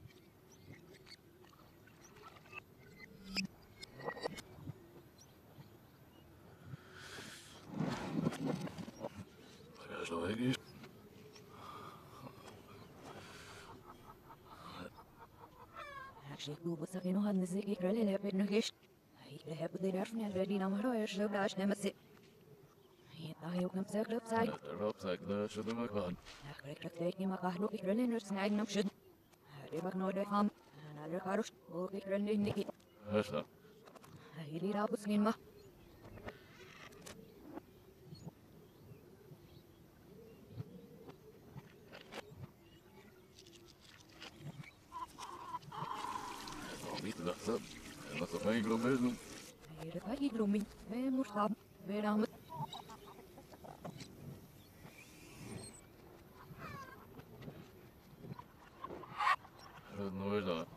شو هيك Actually, gue besar ini han nasi kira lele apa nugish. Hai, lele apa dia arfnya jadi nama roh ya sudah gas nama se. Iya, tahu yuk nampak klub saya. الراب ساك ده شو ده مكان Akhirnya kerja ini makah lu kira lele terus naik nam shud. Hari bak node ham. Nalar harus gue kira lele ini. ايش ده Hai, di rabus ngin mah. عبيط ده حساب انا صفاي كلو مجنون Hai, dekat di rumah. Eh, murtab. Beramat. نو ايش ده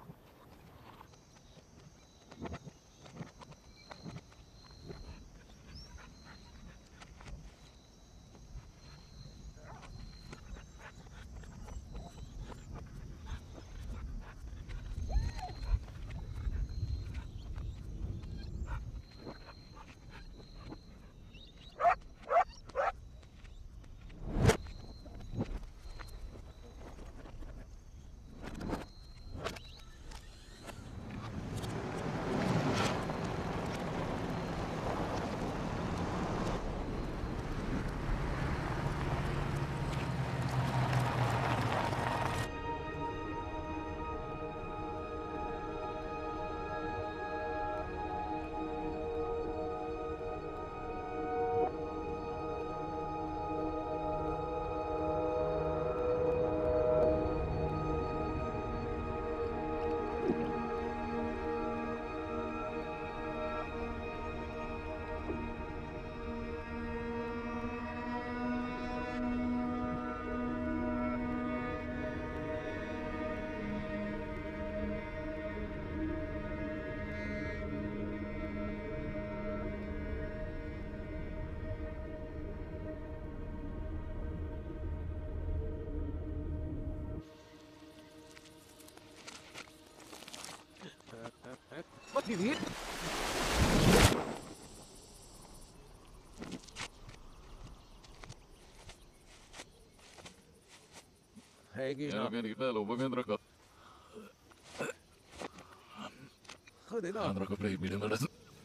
كبير. هيجي يا بيني فعلا وبقين ركض خذ هنا. عن ركض بريد من المدرسة.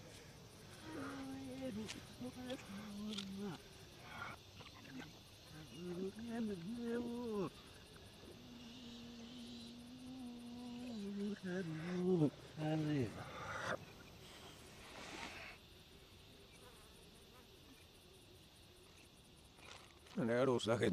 أنا روس لكن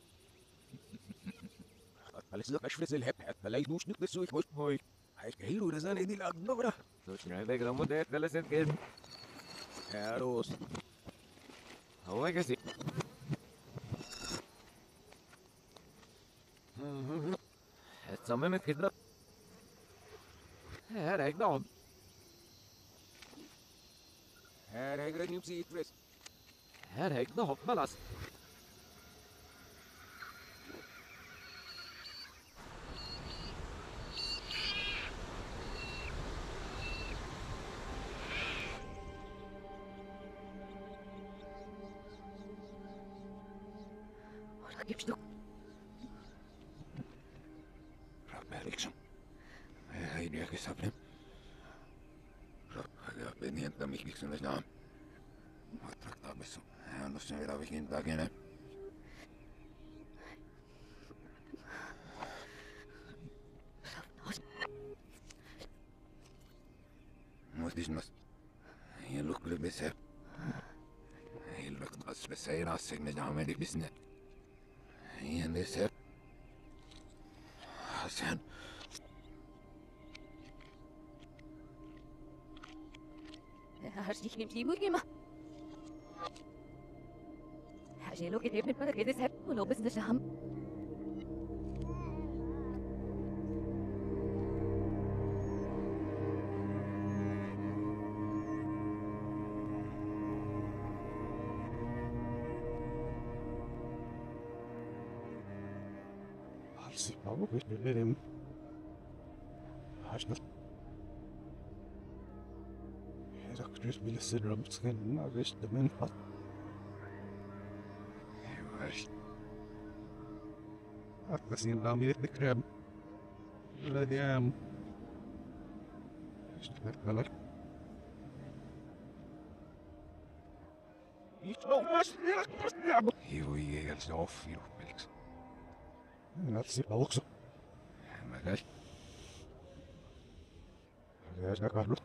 خلاص لك أشفت الهب حتى لا يدوش نقدر سوي خوش هوي هيكيرو رزانة دي الأكبر. مش عندك لما ده ثلاث كده يا روس هو كذي صممت كده هذا هيك نقعد هذا هيك نمسي يترس. هذا هيك نقعد خلاص يبشتك رب عليك شم هاي بياك سابلم رب هذا بني أنت ميك بيك سنة نعم ما تركت بسو أنا نص نبي رابي كين تاجينا موديش نص هي لوك لبسها هي لوك نص بس هي راسك نجعل مالك بسنة هي نسب حسن هرشيك نمشي بوجمة حاجة لو كتير من برا كده سهب ولو بس نشهم Halsey Bauch, ich will dem. Hast du das? Ja, da kriegst du mir das Syndrom drin, na, wisst du, mein Gott. Ja, weißt du. Ach, was ihn da mit der Creme. Oder der. Ist das nicht gleich? Ich glaube, was ist das? Hier, wo ich jetzt auf, hier, Felix. نفسي بوكسه ما جاش ما جاش ده كارلوس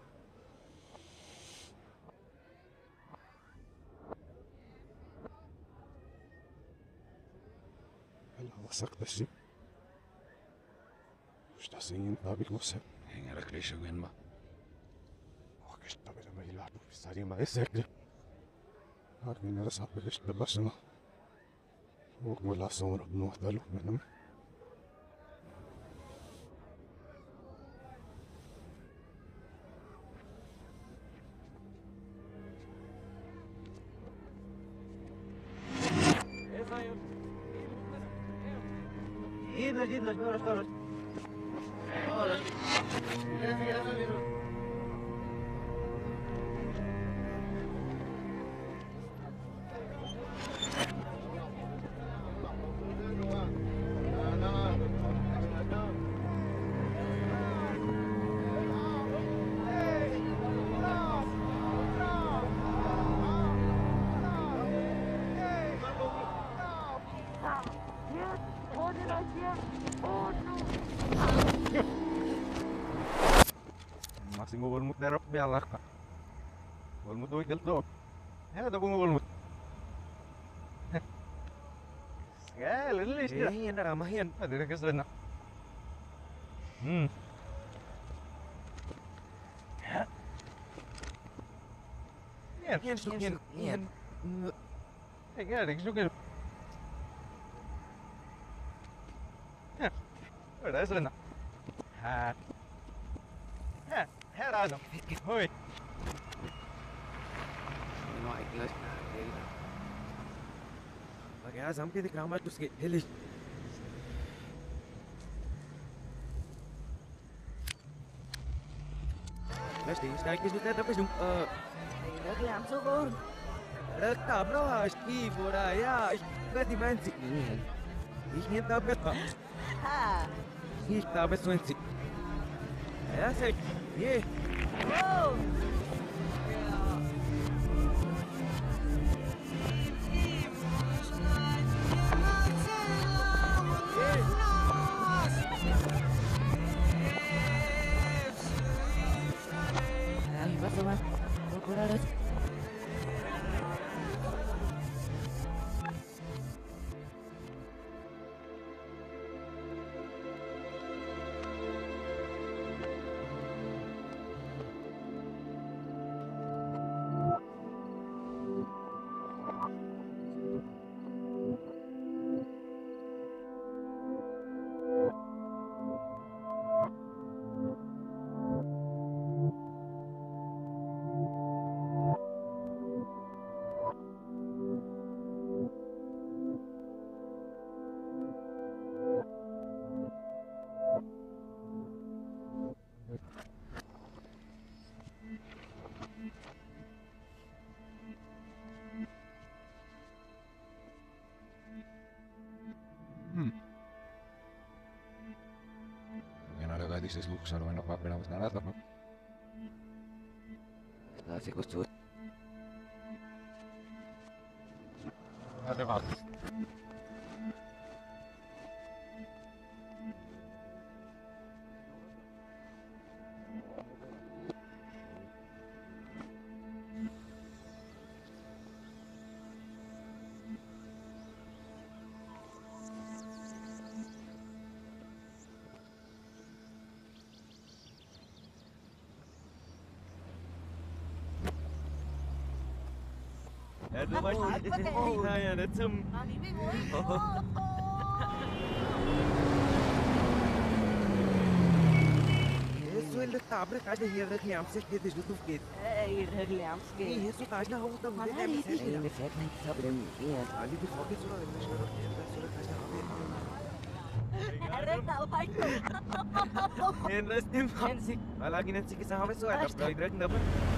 هلا وثقت الشيء مش تحسين طابق مسهب هنا لك ليش وين ما وكش طابق لما يلعبوا في السرير ما يسكر لكن أنا صعب ليش تبصنا ولا صور بنوح دلو منهم جينا جينا شباب اشتغل Masih ngobol mut darap belak. Ngobol mut doy geldo. Ya da ngobol mut. Ya, lele sih. هي انا رماهين Ada kesana. Hmm. Ya, ين ين ين eh ya, dik juga. Ya. Ada kesana. Ha. Ha, här är de. Oj. نوع كلاش بقى زعم كده كلام عملت سكيت هلي Verstehst du? Eigentlich ist das etwas um. Rögli am Zugur. Rekta, bro, Steve, oder? Ja, ich werde die Manzi. Ich nehme da besser. Ha. Ich glaube, es sind sie. Ja, sag. Je. Oh. Ay, pasa mal. Procurarás. Dices Lux, ahora no va a ver nada, ¿no? Está así costura. Además. Aduh, Mas. Nah, ya, that's um. Isso ele tá abre casa de rede que amse que desde tu que. Ei, Rögli am Zugur. Isso tá na rua da mulher da Ele missa. me fez nem saber o que é. Ali de foco isso não é só Rekta, vai. En restim. Ensik. Malagi nanti kita sampai suara. Tapi direct dapat.